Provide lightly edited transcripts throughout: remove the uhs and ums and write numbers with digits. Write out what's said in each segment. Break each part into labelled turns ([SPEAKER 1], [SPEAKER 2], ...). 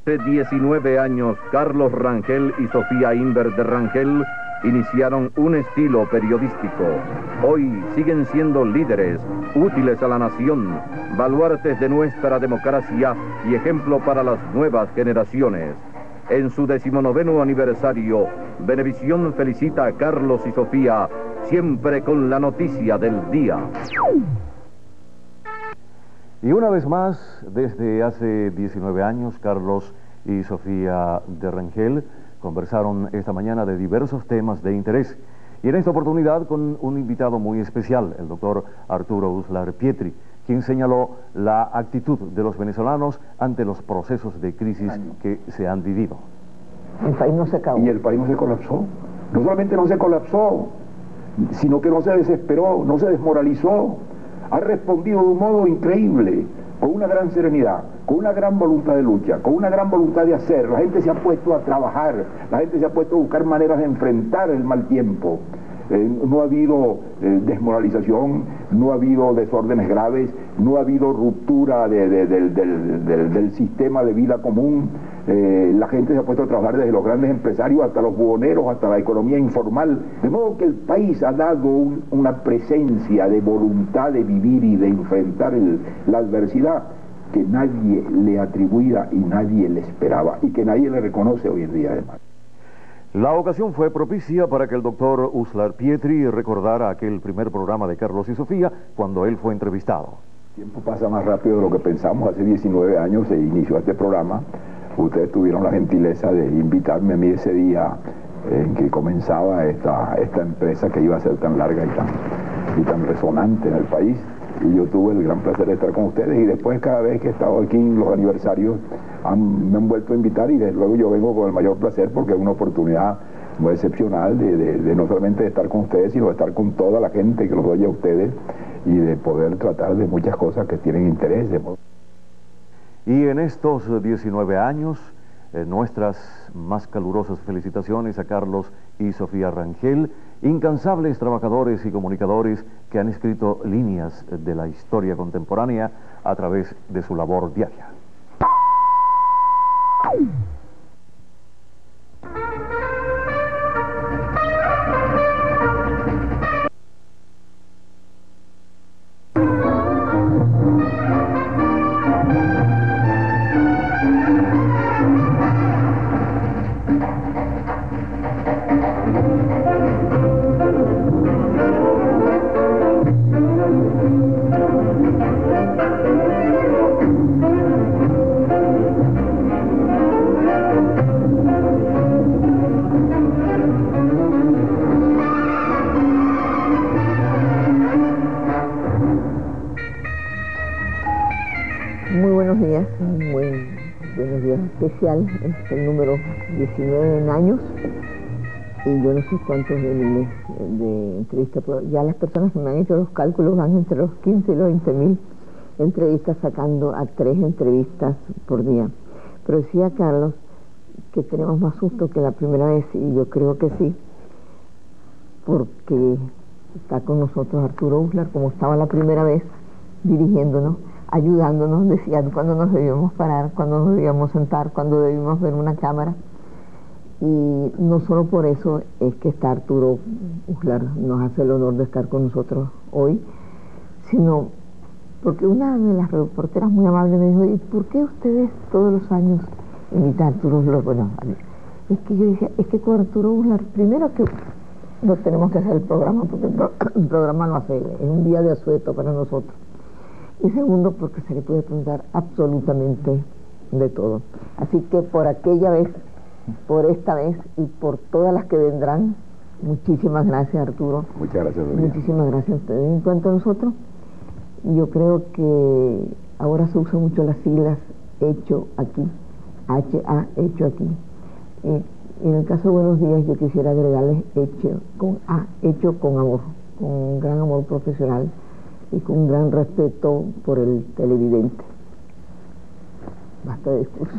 [SPEAKER 1] Hace 19 años, Carlos Rangel y Sofía Inver de Rangel iniciaron un estilo periodístico. Hoy siguen siendo líderes, útiles a la nación, baluartes de nuestra democracia y ejemplo para las nuevas generaciones. En su 19º aniversario, Venevisión felicita a Carlos y Sofía, siempre con la noticia del día.
[SPEAKER 2] Y una vez más, desde hace 19 años, Carlos y Sofía de Rangel conversaron esta mañana de diversos temas de interés. Y en esta oportunidad con un invitado muy especial, el doctor Arturo Uslar Pietri, quien señaló la actitud de los venezolanos ante los procesos de crisis que se han vivido.
[SPEAKER 3] El país no se acabó.
[SPEAKER 4] Y el país no se colapsó. No solamente no se colapsó, sino que no se desesperó, no se desmoralizó. Ha respondido de un modo increíble, con una gran serenidad, con una gran voluntad de lucha, con una gran voluntad de hacer. La gente se ha puesto a trabajar, la gente se ha puesto a buscar maneras de enfrentar el mal tiempo. No ha habido desmoralización, no ha habido desórdenes graves, no ha habido ruptura del sistema de vida común. La gente se ha puesto a trabajar desde los grandes empresarios hasta los buhoneros, hasta la economía informal. De modo que el país ha dado una presencia de voluntad de vivir y de enfrentar la adversidad que nadie le atribuía y nadie le esperaba y que nadie le reconoce hoy en día además.
[SPEAKER 2] La ocasión fue propicia para que el doctor Uslar Pietri recordara aquel primer programa de Carlos y Sofía cuando él fue entrevistado.
[SPEAKER 4] El tiempo pasa más rápido de lo que pensamos. Hace 19 años se inició este programa. Ustedes tuvieron la gentileza de invitarme a mí ese día en que comenzaba esta empresa que iba a ser tan larga y tan resonante en el país. Y yo tuve el gran placer de estar con ustedes, y después cada vez que he estado aquí en los aniversarios me han vuelto a invitar, y desde luego yo vengo con el mayor placer porque es una oportunidad muy excepcional de no solamente de estar con ustedes, sino de estar con toda la gente que los oye a ustedes y de poder tratar de muchas cosas que tienen interés.
[SPEAKER 2] Y en estos 19 años, nuestras más calurosas felicitaciones a Carlos y Sofía Rangel, incansables trabajadores y comunicadores que han escrito líneas de la historia contemporánea a través de su labor diaria.
[SPEAKER 3] Especial, es el número 19 en años, y yo no sé cuántos de miles de entrevistas, pero ya las personas que me han hecho los cálculos van entre los 15 y los 20.000 entrevistas, sacando a 3 entrevistas por día. Pero decía Carlos que tenemos más susto que la primera vez, y yo creo que sí, porque está con nosotros Arturo Uslar, como estaba la primera vez, dirigiéndonos, ayudándonos, decía cuándo nos debíamos parar, cuándo nos debíamos sentar, cuándo debíamos ver una cámara. Y no solo por eso es que está Arturo Uslar, nos hace el honor de estar con nosotros hoy, sino porque una de las reporteras muy amable me dijo: ¿y por qué ustedes todos los años invitan a Arturo Uslar? Bueno, es que yo decía, es que con Arturo Uslar, primero que no tenemos que hacer el programa, porque el programa lo hace, es un día de asueto para nosotros. Y segundo, porque se le puede preguntar absolutamente de todo. Así que por aquella vez, por esta vez y por todas las que vendrán, muchísimas gracias, Arturo.
[SPEAKER 4] Muchas gracias, Sofía.
[SPEAKER 3] Muchísimas gracias a ustedes. En cuanto a nosotros, yo creo que ahora se usan mucho las siglas hecho aquí, HA, hecho aquí. En el caso de Buenos Días, yo quisiera agregarles hecho con A, hecho con amor, con un gran amor profesional y con un gran respeto por el televidente. Basta de discurso.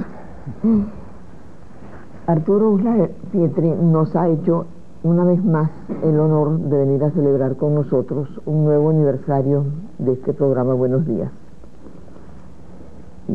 [SPEAKER 3] Arturo Uslar Pietri nos ha hecho una vez más el honor de venir a celebrar con nosotros un nuevo aniversario de este programa Buenos Días. Y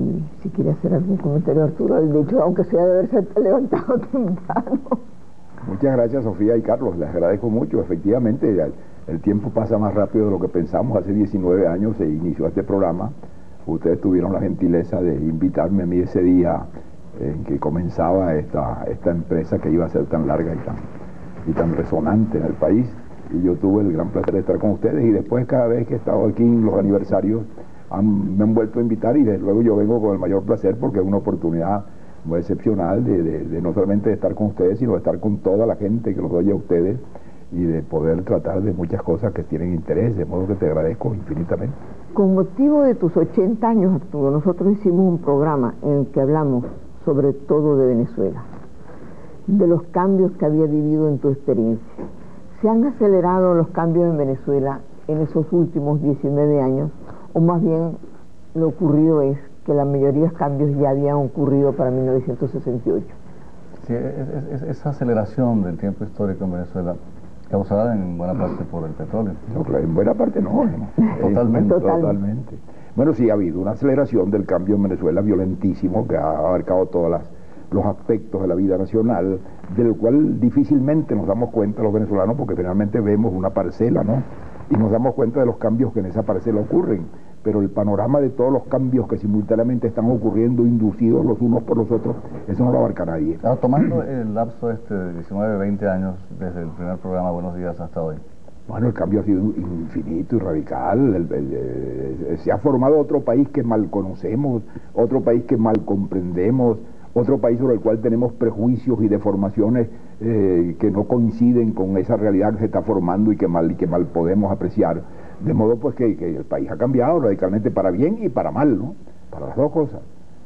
[SPEAKER 3] si quiere hacer algún comentario, Arturo, el hecho, aunque sea de haberse levantado temprano.
[SPEAKER 4] Muchas gracias, Sofía y Carlos, les agradezco mucho. Efectivamente, el tiempo pasa más rápido de lo que pensamos. Hace 19 años se inició este programa. Ustedes tuvieron la gentileza de invitarme a mí ese día en que comenzaba esta empresa que iba a ser tan larga y tan resonante en el país. Y yo tuve el gran placer de estar con ustedes, y después cada vez que he estado aquí en los aniversarios me han vuelto a invitar, y desde luego yo vengo con el mayor placer porque es una oportunidad muy excepcional de no solamente de estar con ustedes, sino de estar con toda la gente que los oye a ustedes y de poder tratar de muchas cosas que tienen interés, de modo que te agradezco infinitamente.
[SPEAKER 3] Con motivo de tus 80 años, Arturo, nosotros hicimos un programa en el que hablamos sobre todo de Venezuela, de los cambios que había vivido en tu experiencia. ¿Se han acelerado los cambios en Venezuela en esos últimos 19 años? O más bien lo ocurrido es que la mayoría de los cambios ya habían ocurrido para 1968.
[SPEAKER 2] Sí, esa aceleración del tiempo histórico en Venezuela, causada en buena parte por el petróleo.
[SPEAKER 4] No, claro, en buena parte no. Totalmente. Bueno, sí ha habido una aceleración del cambio en Venezuela violentísimo, que ha abarcado todos los aspectos de la vida nacional, del cual difícilmente nos damos cuenta los venezolanos, porque finalmente vemos una parcela, ¿no? Y nos damos cuenta de los cambios que en esa parcela ocurren, pero el panorama de todos los cambios que simultáneamente están ocurriendo, inducidos los unos por los otros, eso no lo abarca nadie.
[SPEAKER 2] Claro, tomando el lapso de 19, 20 años desde el primer programa Buenos Días hasta hoy.
[SPEAKER 4] Bueno, el cambio ha sido infinito y radical. Se ha formado otro país que mal conocemos, otro país que mal comprendemos, otro país sobre el cual tenemos prejuicios y deformaciones que no coinciden con esa realidad que se está formando y que mal podemos apreciar. De modo pues que el país ha cambiado radicalmente para bien y para mal, ¿no? Para las dos cosas.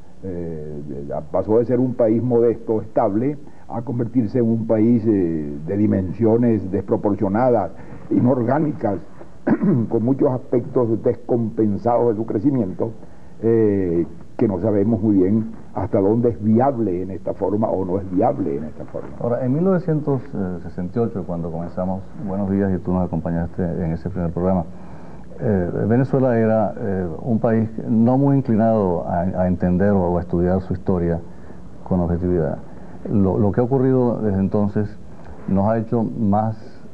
[SPEAKER 4] Pasó de ser un país modesto, estable, a convertirse en un país de dimensiones desproporcionadas, inorgánicas, con muchos aspectos descompensados de su crecimiento, que no sabemos muy bien hasta dónde es viable en esta forma o no es viable en esta forma.
[SPEAKER 2] Ahora, en 1968, cuando comenzamos Buenos Días y tú nos acompañaste en ese primer programa, Venezuela era un país no muy inclinado a entender o a estudiar su historia con objetividad. Lo que ha ocurrido desde entonces nos ha hecho más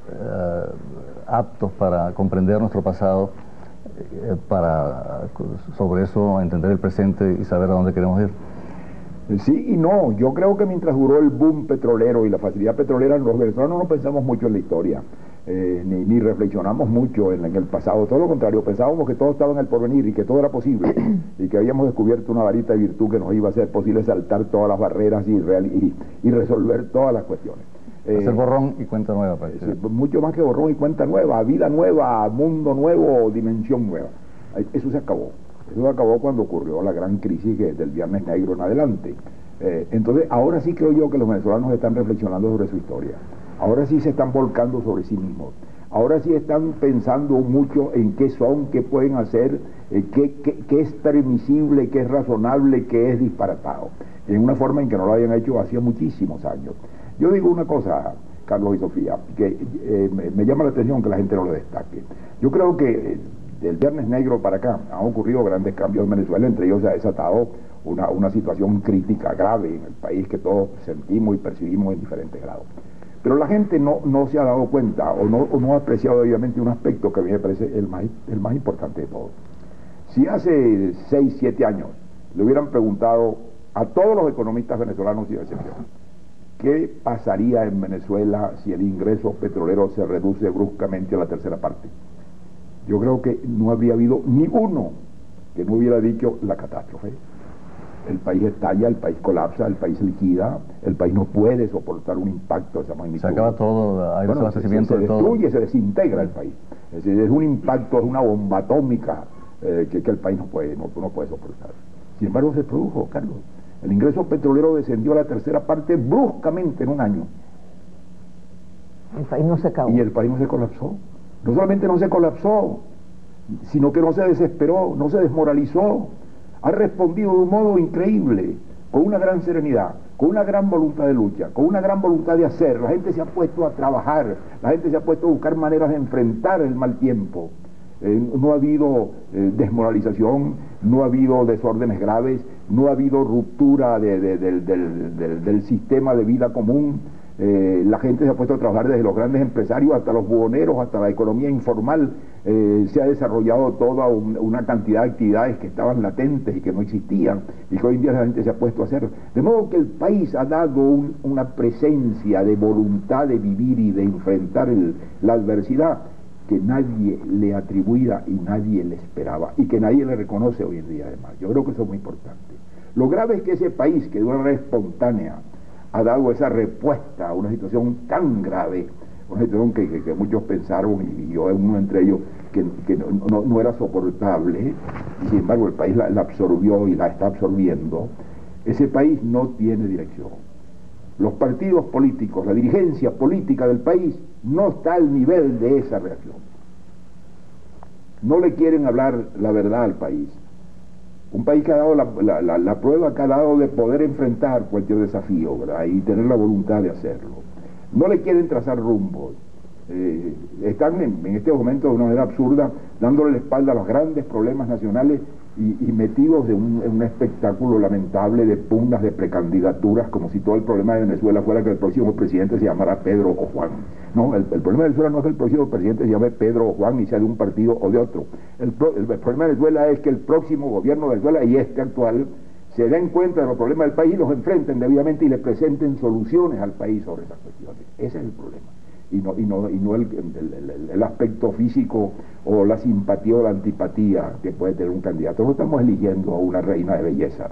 [SPEAKER 2] aptos para comprender nuestro pasado, para sobre eso entender el presente y saber a dónde queremos ir.
[SPEAKER 4] Sí y no. Yo creo que mientras duró el boom petrolero y la facilidad petrolera, los venezolanos no pensamos mucho en la historia, ni reflexionamos mucho en el pasado. Todo lo contrario, pensábamos que todo estaba en el porvenir y que todo era posible y que habíamos descubierto una varita de virtud que nos iba a hacer posible saltar todas las barreras y resolver todas las cuestiones.
[SPEAKER 2] Hacer borrón y cuenta nueva.
[SPEAKER 4] Mucho más que borrón y cuenta nueva, vida nueva, mundo nuevo, dimensión nueva. Eso se acabó. Eso acabó cuando ocurrió la gran crisis del Viernes Negro en adelante. Entonces, ahora sí creo yo que los venezolanos están reflexionando sobre su historia. Ahora sí se están volcando sobre sí mismos. Ahora sí están pensando mucho en qué son, qué pueden hacer, qué es permisible, qué es razonable, qué es disparatado. En una forma en que no lo habían hecho hacía muchísimos años. Yo digo una cosa, Carlos y Sofía, que me llama la atención que la gente no lo destaque. Yo creo que del Viernes Negro para acá han ocurrido grandes cambios en Venezuela, entre ellos se ha desatado una situación crítica grave en el país que todos sentimos y percibimos en diferentes grados. Pero la gente no se ha dado cuenta o no ha apreciado obviamente un aspecto que a mí me parece el más importante de todos. Si hace 6, 7 años le hubieran preguntado a todos los economistas venezolanos sin excepción, ¿qué pasaría en Venezuela si el ingreso petrolero se reduce bruscamente a la tercera parte? Yo creo que no habría habido ni uno que no hubiera dicho la catástrofe. El país estalla, el país colapsa, el país liquida, el país no puede soportar un impacto de esa magnitud.
[SPEAKER 2] Se acaba todo, hay desabastecimiento
[SPEAKER 4] se
[SPEAKER 2] de todo.
[SPEAKER 4] Se destruye, se desintegra el país. Es decir, es un impacto, es una bomba atómica que el país no puede soportar. Sin embargo, se produjo, Carlos. El ingreso petrolero descendió a la tercera parte bruscamente en un año.
[SPEAKER 3] El país no se acabó.
[SPEAKER 4] Y el país no se colapsó. No solamente no se colapsó, sino que no se desesperó, no se desmoralizó. Ha respondido de un modo increíble, con una gran serenidad, con una gran voluntad de lucha, con una gran voluntad de hacer. La gente se ha puesto a trabajar, la gente se ha puesto a buscar maneras de enfrentar el mal tiempo. no ha habido desmoralización, no ha habido desórdenes graves, no ha habido ruptura del sistema de vida común. La gente se ha puesto a trabajar desde los grandes empresarios hasta los buhoneros, hasta la economía informal. Se ha desarrollado toda una cantidad de actividades que estaban latentes y que no existían y que hoy en día la gente se ha puesto a hacer. De modo que el país ha dado una presencia de voluntad de vivir y de enfrentar la adversidad que nadie le atribuía y nadie le esperaba y que nadie le reconoce hoy en día además. Yo creo que eso es muy importante. Lo grave es que ese país, que de una manera espontánea ha dado esa respuesta a una situación tan grave, una situación que muchos pensaron, y yo uno entre ellos, que no era soportable, y sin embargo el país la absorbió y la está absorbiendo. Ese país no tiene dirección. Los partidos políticos, la dirigencia política del país no está al nivel de esa reacción. No le quieren hablar la verdad al país. Un país que ha dado la prueba que ha dado de poder enfrentar cualquier desafío, ¿verdad? Y tener la voluntad de hacerlo. No le quieren trazar rumbos. Están en este momento de una manera absurda dándole la espalda a los grandes problemas nacionales y metidos en un espectáculo lamentable de pugnas de precandidaturas, como si todo el problema de Venezuela fuera que el próximo presidente se llamara Pedro o Juan. No, el problema de Venezuela no es que el próximo presidente se llame Pedro o Juan y sea de un partido o de otro. El problema de Venezuela es que el próximo gobierno de Venezuela y este actual se den cuenta de los problemas del país y los enfrenten debidamente y le presenten soluciones al país sobre esas cuestiones. Ese es el problema. Y no el aspecto físico o la simpatía o la antipatía que puede tener un candidato. No estamos eligiendo a una reina de belleza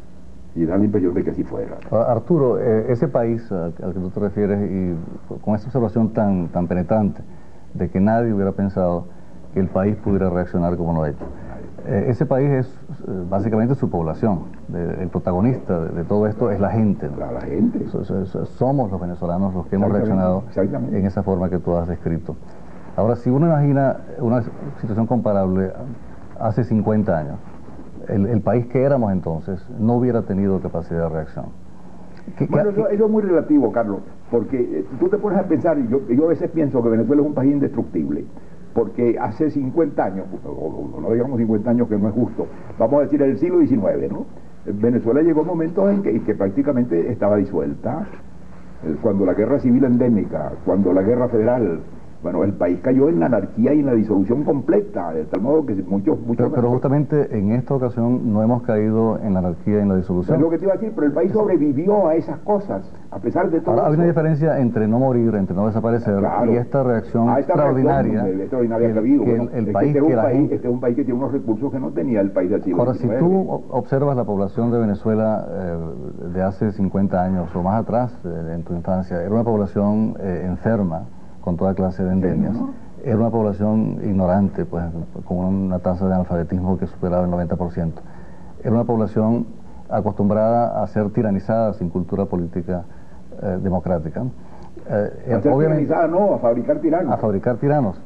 [SPEAKER 4] y da la impresión de que así fuera.
[SPEAKER 2] Arturo, ese país al que tú te refieres, y con esa observación tan penetrante de que nadie hubiera pensado que el país pudiera reaccionar como lo ha hecho, ese país es básicamente su población. El protagonista de todo esto es la gente, ¿no?
[SPEAKER 4] La gente.
[SPEAKER 2] Somos los venezolanos los que hemos reaccionado en esa forma que tú has descrito. Ahora, si uno imagina una situación comparable hace 50 años, el país que éramos entonces no hubiera tenido capacidad de reacción.
[SPEAKER 4] Bueno, eso es muy relativo, Carlos, porque tú te pones a pensar, y yo a veces pienso que Venezuela es un país indestructible, porque hace 50 años, o no digamos 50 años que no es justo, vamos a decir el siglo XIX, ¿no? Venezuela llegó a momentos en que prácticamente estaba disuelta, cuando la guerra civil endémica, cuando la guerra federal, bueno, el país cayó en la anarquía y en la disolución completa, de tal modo que muchos...
[SPEAKER 2] Pero justamente en esta ocasión no hemos caído en la anarquía y en la disolución.
[SPEAKER 4] Es lo que te iba a decir, pero el país sobrevivió a esas cosas, a pesar de todo.
[SPEAKER 2] Ahora, hay una diferencia entre no morir, entre no desaparecer, claro, y esta reacción extraordinaria
[SPEAKER 4] que ha habido.
[SPEAKER 2] El país que
[SPEAKER 4] este es un país que tiene unos recursos que no tenía el país del siglo XIX.
[SPEAKER 2] Ahora, si tú observas la población de Venezuela de hace 50 años o más atrás, en tu infancia, era una población enferma, con toda clase de endemias. Era una población ignorante, pues, con una tasa de analfabetismo que superaba el 90%. Era una población acostumbrada a ser tiranizada sin cultura política democrática.
[SPEAKER 4] Obviamente, no, a fabricar tiranos.
[SPEAKER 2] A fabricar tiranos.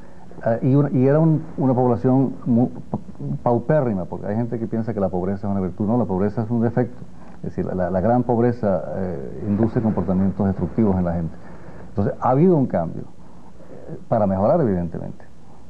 [SPEAKER 2] Y era una población paupérrima, porque hay gente que piensa que la pobreza es una virtud. No, la pobreza es un defecto. Es decir, la gran pobreza induce comportamientos destructivos en la gente. Entonces, ha habido un cambio. Para mejorar, evidentemente.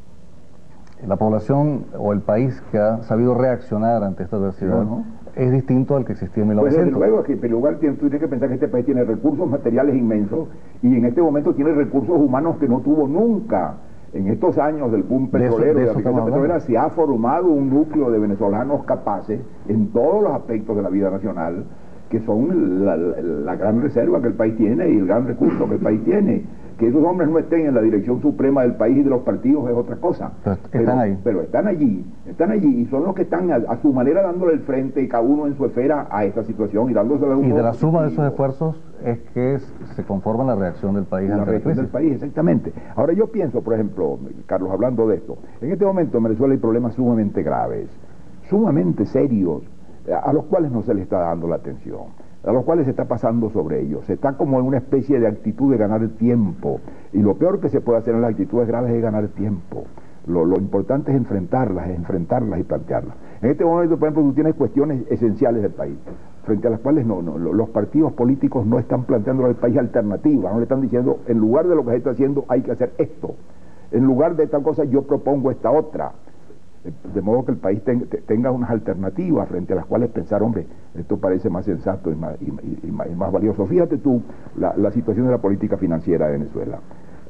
[SPEAKER 2] La población o el país que ha sabido reaccionar ante esta adversidad es distinto al que existía en 1900.
[SPEAKER 4] Pues desde luego, que en primer lugar tú tienes que pensar que este país tiene recursos materiales inmensos y en este momento tiene recursos humanos que no tuvo nunca. En estos años del boom petrolero, de la riqueza petrolera, se ha formado un núcleo de venezolanos capaces en todos los aspectos de la vida nacional, que son la gran reserva que el país tiene y el gran recurso que el país tiene. Que esos hombres no estén en la dirección suprema del país y de los partidos es otra cosa. Pero están allí y son los que están a su manera dándole el frente, cada uno en su esfera, a esta situación y dándosela un modo.
[SPEAKER 2] Y de la suma de esos esfuerzos es que se conforma la reacción del país ante la crisis.
[SPEAKER 4] Del país, exactamente. Ahora yo pienso, por ejemplo, Carlos, hablando de esto, en este momento en Venezuela hay problemas sumamente graves, sumamente serios, a los cuales no se le está dando la atención, a los cuales se está pasando sobre ellos. Se está como en una especie de actitud de ganar tiempo, y lo peor que se puede hacer en las actitudes graves es ganar tiempo. Lo importante es enfrentarlas y plantearlas. En este momento, por ejemplo, tú tienes cuestiones esenciales del país, frente a las cuales los partidos políticos no están planteando al país alternativas, no le están diciendo, en lugar de lo que se está haciendo, hay que hacer esto. En lugar de tal cosa, yo propongo esta otra. De modo que el país tenga unas alternativas frente a las cuales pensar, hombre, esto parece más sensato y más valioso. Fíjate tú la situación de la política financiera de Venezuela.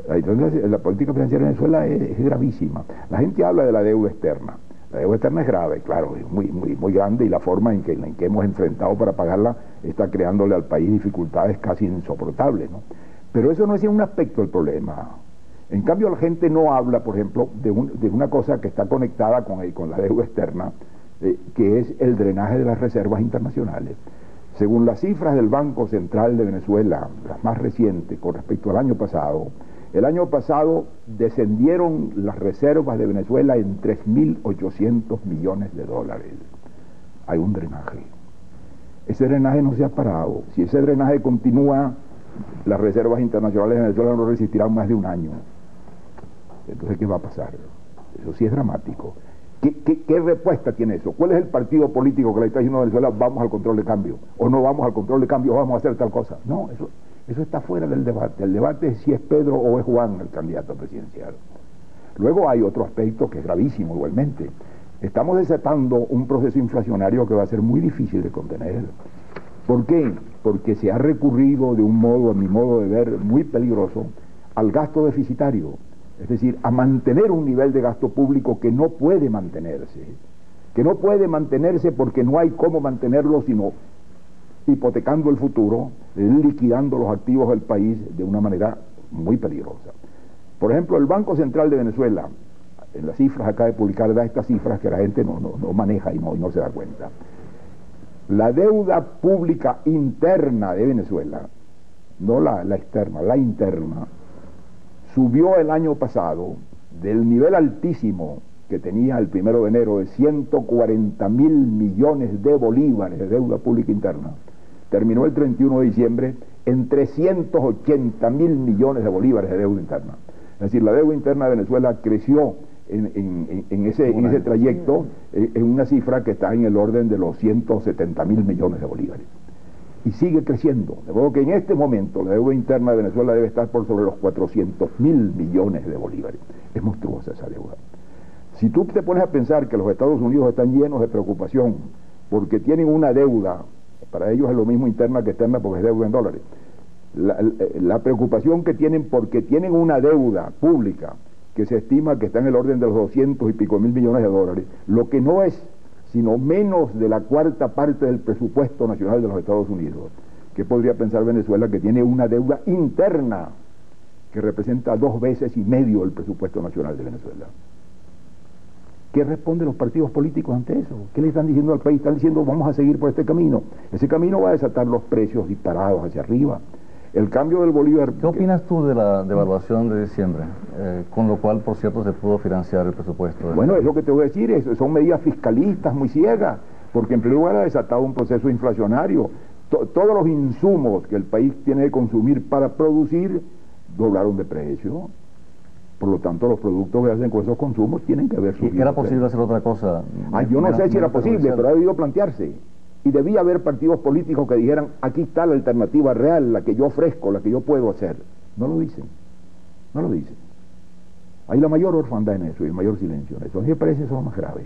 [SPEAKER 4] La política financiera de Venezuela es gravísima. La gente habla de la deuda externa. La deuda externa es grave, claro, es muy grande, y la forma en que hemos enfrentado para pagarla está creándole al país dificultades casi insoportables, ¿no? Pero eso no es un aspecto del problema. En cambio, la gente no habla, por ejemplo, de una cosa que está conectada con la deuda externa, que es el drenaje de las reservas internacionales. Según las cifras del Banco Central de Venezuela, las más recientes con respecto al año pasado, el año pasado descendieron las reservas de Venezuela en 3.800 millones de dólares. Hay un drenaje. Ese drenaje no se ha parado. Si ese drenaje continúa, las reservas internacionales de Venezuela no resistirán más de un año. Entonces, ¿qué va a pasar? Eso sí es dramático. ¿Qué respuesta tiene eso? ¿Cuál es el partido político que le está diciendo a Venezuela, vamos al control de cambio? O no vamos al control de cambio, vamos a hacer tal cosa. No, eso está fuera del debate. El debate es si es Pedro o es Juan el candidato presidencial. Luego hay otro aspecto que es gravísimo igualmente. Estamos desatando un proceso inflacionario que va a ser muy difícil de contener. ¿Por qué? Porque se ha recurrido de un modo, a mi modo de ver, muy peligroso, al gasto deficitario. Es decir, a mantener un nivel de gasto público que no puede mantenerse. Que no puede mantenerse porque no hay cómo mantenerlo sino hipotecando el futuro, liquidando los activos del país de una manera muy peligrosa. Por ejemplo, el Banco Central de Venezuela, en las cifras acaba de publicar, da estas cifras que la gente no maneja y no se da cuenta. La deuda pública interna de Venezuela, no la externa, la interna, subió el año pasado del nivel altísimo que tenía el 1 de enero de 140.000 millones de bolívares de deuda pública interna. Terminó el 31 de diciembre en 380.000 millones de bolívares de deuda interna. Es decir, la deuda interna de Venezuela creció en ese trayecto en una cifra que está en el orden de los 170.000 millones de bolívares. Y sigue creciendo, de modo que en este momento la deuda interna de Venezuela debe estar por sobre los 400.000 millones de bolívares. Es monstruosa esa deuda. Si tú te pones a pensar que los Estados Unidos están llenos de preocupación porque tienen una deuda, para ellos es lo mismo interna que externa porque es deuda en dólares, la preocupación que tienen porque tienen una deuda pública que se estima que está en el orden de los 200 y pico mil millones de dólares, lo que no es sino menos de la cuarta parte del presupuesto nacional de los Estados Unidos. ¿Qué podría pensar Venezuela que tiene una deuda interna que representa 2,5 veces el presupuesto nacional de Venezuela? ¿Qué responden los partidos políticos ante eso? ¿Qué le están diciendo al país? Están diciendo, vamos a seguir por este camino. Ese camino va a desatar los precios disparados hacia arriba. El cambio del bolívar...
[SPEAKER 2] ¿Qué opinas tú de la devaluación de diciembre? Con lo cual, por cierto, se pudo financiar el presupuesto.
[SPEAKER 4] Bueno, es lo que te voy a decir, son medidas fiscalistas muy ciegas, porque en primer lugar ha desatado un proceso inflacionario. Todos los insumos que el país tiene que consumir para producir doblaron de precio. Por lo tanto, los productos que hacen con esos consumos tienen que haber subido.
[SPEAKER 2] ¿Era posible hacer otra cosa?
[SPEAKER 4] Yo no sé si era posible, pero ha debido plantearse. Y debía haber partidos políticos que dijeran, aquí está la alternativa real, la que yo ofrezco, la que yo puedo hacer. No lo dicen. No lo dicen. Hay la mayor orfandad en eso y el mayor silencio en eso. A mí me parece eso más grave.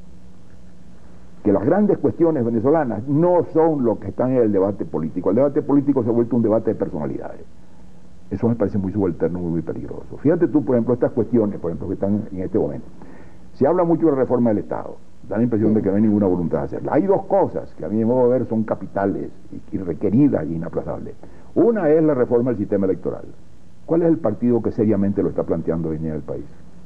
[SPEAKER 4] Que las grandes cuestiones venezolanas no son lo que están en el debate político. El debate político se ha vuelto un debate de personalidades. Eso me parece muy subalterno, muy peligroso. Fíjate tú, por ejemplo, estas cuestiones, por ejemplo, que están en este momento. Se habla mucho de la reforma del Estado. Da la impresión de que no hay ninguna voluntad de hacerla. Hay dos cosas que a mi modo de ver son capitales y requeridas y inaplazables. Una es la reforma del sistema electoral. ¿Cuál es el partido que seriamente lo está planteando hoy en el país?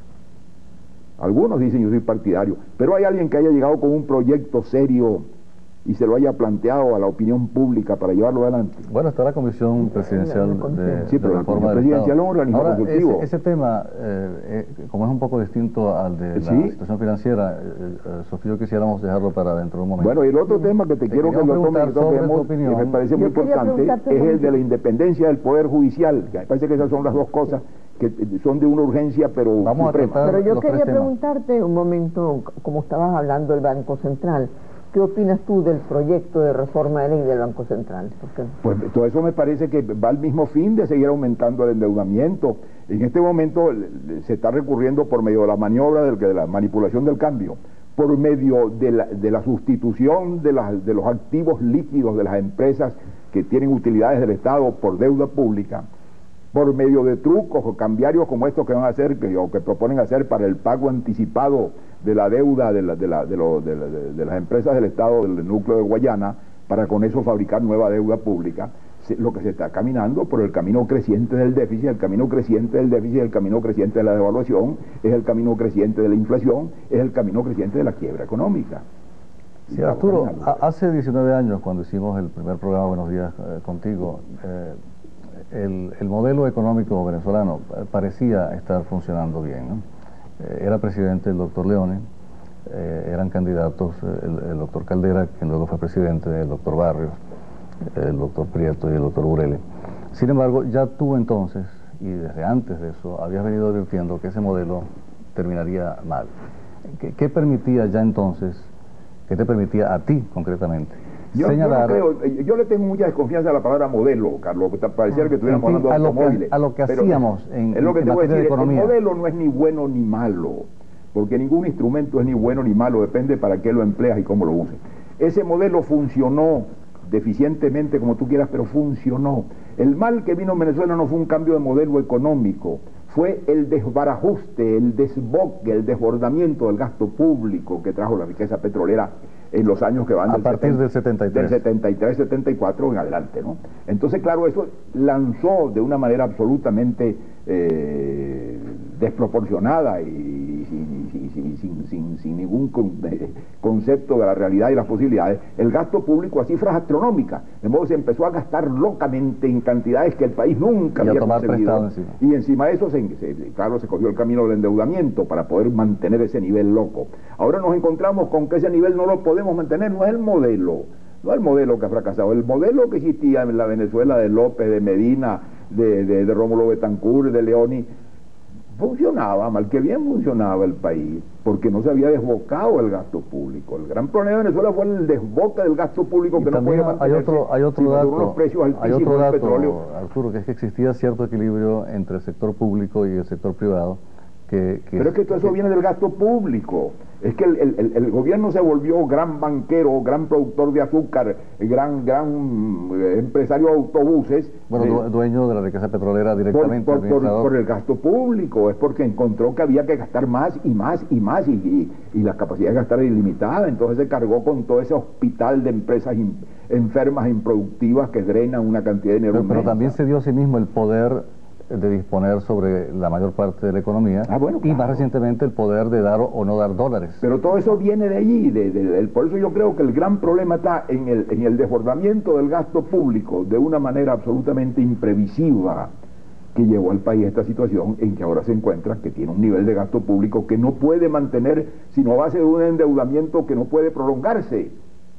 [SPEAKER 4] Algunos dicen yo soy partidario, pero hay alguien que haya llegado con un proyecto serio y se lo haya planteado a la opinión pública para llevarlo adelante.
[SPEAKER 2] Bueno, está la Comisión Presidencial de
[SPEAKER 4] Reforma del Estado. Es un organismo consultivo.
[SPEAKER 2] Ese tema, como es un poco distinto al de la situación financiera, Sofía, yo quisiéramos dejarlo para dentro de un momento.
[SPEAKER 4] Bueno, y el otro tema que te quiero que lo toquemos, que me parece muy importante, es el de la independencia del Poder Judicial. Que me parece que esas son las dos cosas que son de una urgencia, pero
[SPEAKER 3] suprema. Pero yo quería preguntarte un momento, como estabas hablando del Banco Central, ¿qué opinas tú del proyecto de reforma de ley del Banco Central? Porque...
[SPEAKER 4] Pues todo eso me parece que va al mismo fin de seguir aumentando el endeudamiento. En este momento se está recurriendo por medio de la maniobra de la manipulación del cambio, por medio de la sustitución de los activos líquidos de las empresas que tienen utilidades del Estado por deuda pública, por medio de trucos o cambiarios como estos que van a hacer o que proponen hacer para el pago anticipado de la deuda de las empresas del Estado del núcleo de Guayana, para con eso fabricar nueva deuda pública. Lo que se está caminando por el camino creciente del déficit, el camino creciente del déficit, el camino creciente de la devaluación, es el camino creciente de la inflación, es el camino creciente de la quiebra económica.
[SPEAKER 2] Sí, Arturo, hace 19 años, cuando hicimos el primer programa Buenos Días contigo, el modelo económico venezolano parecía estar funcionando bien, ¿no? Era presidente el doctor Leone, eran candidatos el doctor Caldera, quien luego fue presidente, el doctor Barrios, el doctor Prieto y el doctor Burele. Sin embargo, ya tú entonces, y desde antes de eso, habías venido advirtiendo que ese modelo terminaría mal. ¿Qué permitía ya entonces, qué te permitía a ti concretamente? Señalar...
[SPEAKER 4] yo le tengo mucha desconfianza a la palabra modelo, Carlos, que pareciera que estuviéramos hablando de automóviles.
[SPEAKER 2] A lo que hacíamos en materia de economía.
[SPEAKER 4] El modelo no es ni bueno ni malo, porque ningún instrumento es ni bueno ni malo, depende para qué lo empleas y cómo lo uses. Ese modelo funcionó deficientemente, como tú quieras, pero funcionó. El mal que vino en Venezuela no fue un cambio de modelo económico, fue el desbarajuste, el desboque, el desbordamiento del gasto público que trajo la riqueza petrolera en los años que van
[SPEAKER 2] a partir del 73.
[SPEAKER 4] Del 73, 74 en adelante, ¿no? Entonces, claro, eso lanzó de una manera absolutamente desproporcionada y sin ningún concepto de la realidad y las posibilidades, el gasto público a cifras astronómicas, de modo que se empezó a gastar locamente en cantidades que el país nunca había conseguido. Y encima de eso, claro, se cogió el camino del endeudamiento para poder mantener ese nivel loco. Ahora nos encontramos con que ese nivel no lo podemos mantener, no es el modelo. No el modelo que ha fracasado, el modelo que existía en la Venezuela de López, de Medina, de Rómulo Betancourt, de Leoni, funcionaba, mal que bien funcionaba el país, porque no se había desbocado el gasto público. El gran problema de Venezuela fue el desboque del gasto público, que no podía mantenerse.
[SPEAKER 2] Hay otro dato,
[SPEAKER 4] unos precios altísimos del petróleo.
[SPEAKER 2] Arturo, que es que existía cierto equilibrio entre el sector público y el sector privado.
[SPEAKER 4] Pero es que todo eso viene del gasto público. Es que el gobierno se volvió gran banquero, gran productor de azúcar, gran empresario de autobuses.
[SPEAKER 2] Bueno, dueño de la riqueza petrolera directamente.
[SPEAKER 4] Por el gasto público, es porque encontró que había que gastar más y más y más, y la capacidad de gastar era ilimitada. Entonces se cargó con todo ese hospital de empresas enfermas, improductivas, que drenan una cantidad de dinero.
[SPEAKER 2] Pero también se dio a sí mismo el poder de disponer sobre la mayor parte de la economía,
[SPEAKER 4] bueno, claro.
[SPEAKER 2] Y más recientemente el poder de dar o no dar dólares.
[SPEAKER 4] Pero todo eso viene de allí, por eso yo creo que el gran problema está en el desbordamiento del gasto público de una manera absolutamente imprevisiva, que llevó al país a esta situación en que ahora se encuentra, que tiene un nivel de gasto público que no puede mantener, sino a base de un endeudamiento que no puede prolongarse,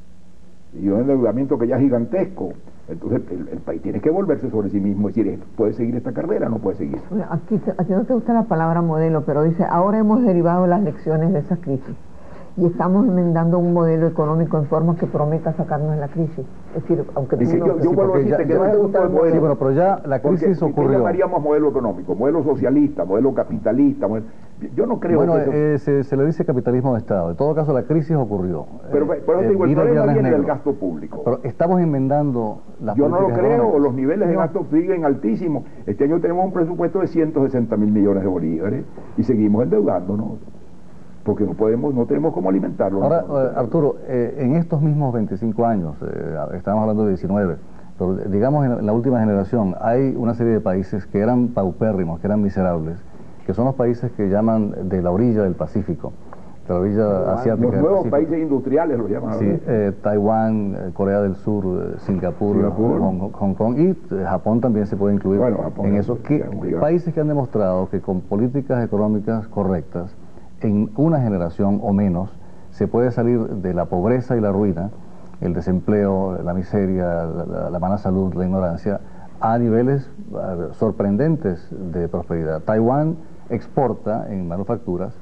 [SPEAKER 4] y un endeudamiento que ya es gigantesco. Entonces el país tiene que volverse sobre sí mismo y decir, ¿puede seguir esta carrera? No puede seguir.
[SPEAKER 3] A ti no te gusta la palabra modelo, pero dice, ahora hemos derivado las lecciones de esa crisis y estamos enmendando un modelo económico en forma que prometa sacarnos de la crisis. Es decir, aunque tú
[SPEAKER 4] yo vuelvo a decirte que no te gusta el modelo.
[SPEAKER 2] Sí, pero ya la crisis ocurrió.
[SPEAKER 4] ¿Qué llamaríamos modelo económico? Modelo socialista, modelo capitalista. Yo no creo
[SPEAKER 2] que eso... se le dice capitalismo de Estado. En todo caso, la crisis ocurrió.
[SPEAKER 4] Pero por eso te digo, el problema viene del gasto público.
[SPEAKER 2] Pero estamos enmendando las
[SPEAKER 4] Yo no lo creo, los niveles de gasto siguen altísimos. Este año tenemos un presupuesto de 160.000 millones de bolívares y seguimos endeudándonos, porque no tenemos cómo alimentarlo.
[SPEAKER 2] Ahora, Arturo, en estos mismos 25 años, estábamos hablando de 19, pero digamos en la última generación, hay una serie de países que eran paupérrimos, que eran miserables, que son los países que llaman de la orilla del Pacífico, de la orilla asiática.
[SPEAKER 4] Los nuevos países industriales lo llaman.
[SPEAKER 2] Sí, Taiwán, Corea del Sur, Singapur. Hong Kong y Japón también se puede incluir en eso. Países que han demostrado que con políticas económicas correctas, en una generación o menos, se puede salir de la pobreza y la ruina, el desempleo, la miseria, la mala salud, la ignorancia, a niveles sorprendentes de prosperidad. Taiwán exporta en manufacturas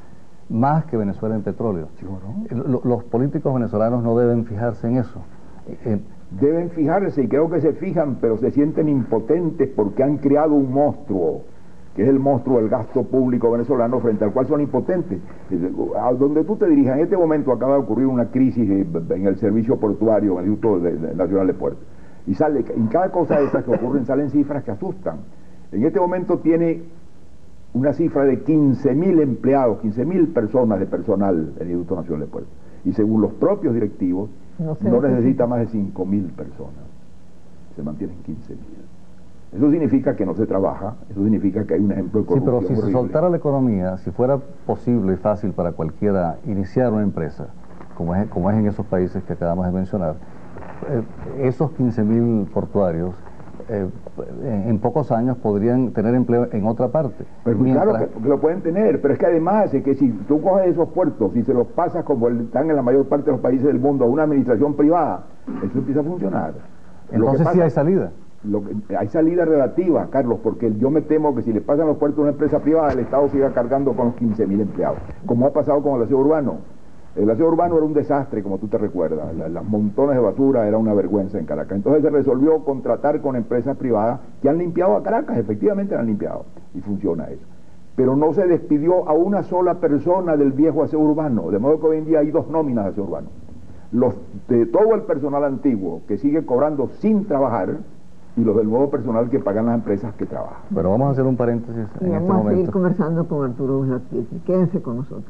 [SPEAKER 2] más que Venezuela en petróleo.
[SPEAKER 4] ¿Sí o no?
[SPEAKER 2] Los políticos venezolanos no deben fijarse en eso.
[SPEAKER 4] Deben fijarse, y creo que se fijan, pero se sienten impotentes porque han creado un monstruo, que es el monstruo del gasto público venezolano, frente al cual son impotentes. A donde tú te dirijas, en este momento acaba de ocurrir una crisis en el servicio portuario, en el Instituto Nacional de Puertos. Y en cada cosa de esas que ocurren salen cifras que asustan. En este momento tiene una cifra de 15.000 empleados, 15.000 personas de personal el Instituto Nacional de Puertos. Y según los propios directivos, no necesita más de 5.000 personas. Se mantienen 15.000. Eso significa que no se trabaja, eso significa que hay un ejemplo de corrupción.
[SPEAKER 2] Sí, pero si se soltara la economía, si fuera posible y fácil para cualquiera iniciar una empresa, como es en esos países que acabamos de mencionar, esos 15.000 portuarios en pocos años podrían tener empleo en otra parte.
[SPEAKER 4] Pero claro que lo pueden tener, pero es que además es que si tú coges esos puertos y se los pasas como están en la mayor parte de los países del mundo a una administración privada, eso empieza a funcionar.
[SPEAKER 2] Entonces sí hay salida.
[SPEAKER 4] Hay salida relativa, Carlos, porque yo me temo que si le pasan los puertos a una empresa privada, el Estado siga cargando con los 15.000 empleados, como ha pasado con el aseo urbano. El aseo urbano era un desastre, como tú te recuerdas, las montones de basura era una vergüenza en Caracas. Entonces se resolvió contratar con empresas privadas que han limpiado a Caracas, efectivamente han limpiado, y funciona eso. Pero no se despidió a una sola persona del viejo aseo urbano, de modo que hoy en día hay 2 nóminas de aseo urbano. De todo el personal antiguo que sigue cobrando sin trabajar, y los del nuevo personal que pagan las empresas que trabajan.
[SPEAKER 2] Pero vamos a hacer un paréntesis en este momento.
[SPEAKER 3] Vamos a seguir conversando con Arturo Uslar Pietri. Quédense con nosotros.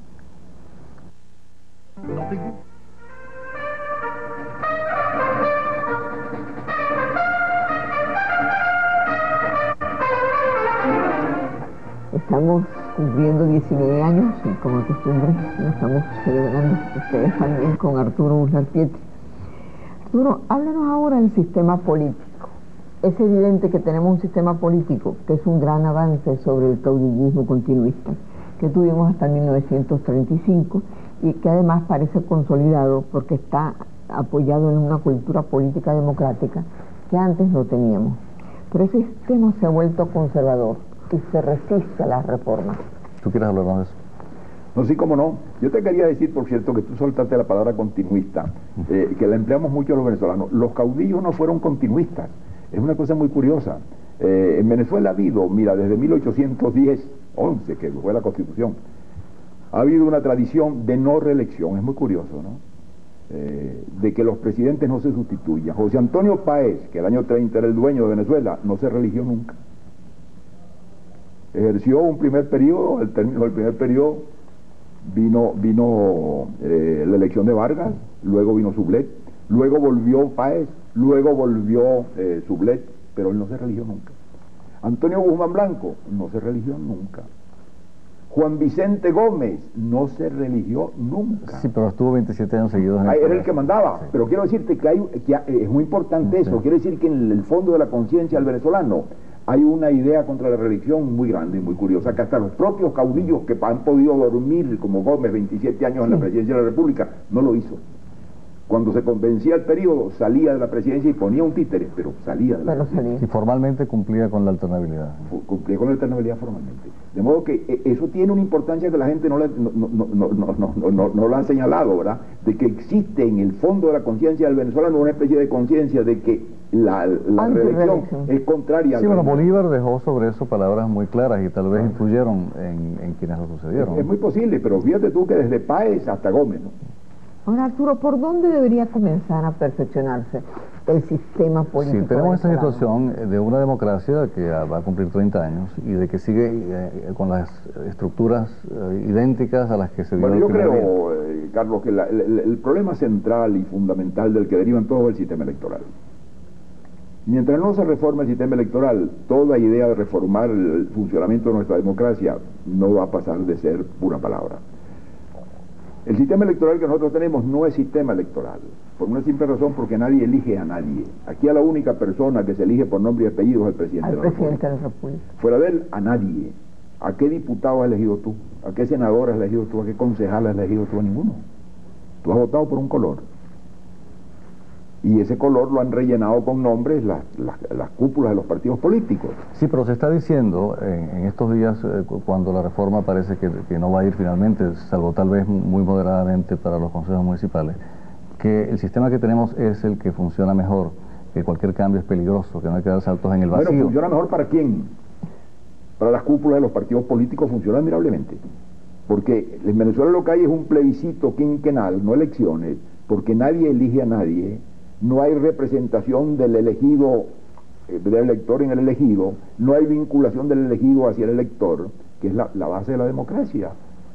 [SPEAKER 3] Estamos cumpliendo 19 años y como de costumbre lo estamos celebrando ustedes también con Arturo Uslar Pietri. Arturo, háblanos ahora del sistema político. Es evidente que tenemos un sistema político que es un gran avance sobre el caudillismo continuista que tuvimos hasta 1935 y que además parece consolidado porque está apoyado en una cultura política democrática que antes no teníamos. Pero ese sistema se ha vuelto conservador y se resiste a las reformas.
[SPEAKER 2] ¿Tú quieres hablar más de eso?
[SPEAKER 4] No, sí, cómo no. Yo te quería decir, por cierto, que tú soltaste la palabra continuista, que la empleamos mucho los venezolanos. Los caudillos no fueron continuistas. Es una cosa muy curiosa. En Venezuela ha habido, mira, desde 1810, 11, que fue la Constitución, ha habido una tradición de no reelección. Es muy curioso, ¿no? De que los presidentes no se sustituyan. José Antonio Páez, que el año 30 era el dueño de Venezuela, no se religió nunca. Ejerció un primer periodo, al término del primer periodo vino la elección de Vargas, luego vino Sublet, luego volvió Páez, luego volvió Sublet, pero él no se religió nunca. Antonio Guzmán Blanco no se religió nunca. Juan Vicente Gómez no se religió nunca.
[SPEAKER 2] Sí, pero estuvo 27 años seguidos en
[SPEAKER 4] era el que mandaba, sí. Pero quiero decirte que es muy importante eso. Quiere decir que en el fondo de la conciencia del venezolano hay una idea contra la reelección muy grande y muy curiosa, que hasta los propios caudillos que han podido dormir, como Gómez, 27 años en la presidencia de la República, no lo hizo. Cuando se convencía el periodo, salía de la presidencia y ponía un títere, pero salía de la presidencia.
[SPEAKER 2] Y formalmente cumplía con la alternabilidad.
[SPEAKER 4] Cumplía con la alternabilidad formalmente. De modo que eso tiene una importancia que la gente no lo ha señalado, ¿verdad? De que existe en el fondo de la conciencia del venezolano una especie de conciencia de que la reelección es contraria.
[SPEAKER 2] Sí, bueno, Bolívar dejó sobre eso palabras muy claras y tal vez influyeron en quienes lo sucedieron.
[SPEAKER 4] Es muy posible, pero fíjate tú que desde Páez hasta Gómez, ¿no?
[SPEAKER 3] Ahora, Arturo, ¿por dónde debería comenzar a perfeccionarse el sistema político?
[SPEAKER 2] Sí, tenemos esta situación de una democracia que va a cumplir 30 años y de que sigue con las estructuras idénticas a las que se dio.
[SPEAKER 4] Bueno, yo creo, Carlos, que el problema central y fundamental del que derivan todo es el sistema electoral. Mientras no se reforme el sistema electoral, toda idea de reformar el funcionamiento de nuestra democracia no va a pasar de ser pura palabra. El sistema electoral que nosotros tenemos no es sistema electoral, por una simple razón, porque nadie elige a nadie. Aquí a la única persona que se elige por nombre y apellido es el presidente de la República. Fuera de él, a nadie. ¿A qué diputado has elegido tú? ¿A qué senador has elegido tú? ¿A qué concejal has elegido tú? A ninguno. Tú has votado por un color. Y ese color lo han rellenado con nombres las cúpulas de los partidos políticos.
[SPEAKER 2] Sí, pero se está diciendo en estos días, cuando la reforma parece que no va a ir finalmente, salvo tal vez muy moderadamente para los consejos municipales, que el sistema que tenemos es el que funciona mejor, que cualquier cambio es peligroso, que no hay que dar saltos en el vacío.
[SPEAKER 4] Bueno, ¿funciona mejor para quién? Para las cúpulas de los partidos políticos funciona admirablemente. Porque en Venezuela lo que hay es un plebiscito quinquenal, no elecciones, porque nadie elige a nadie. No hay representación del elegido, del elector en el elegido, no hay vinculación del elegido hacia el elector, que es la base de la democracia.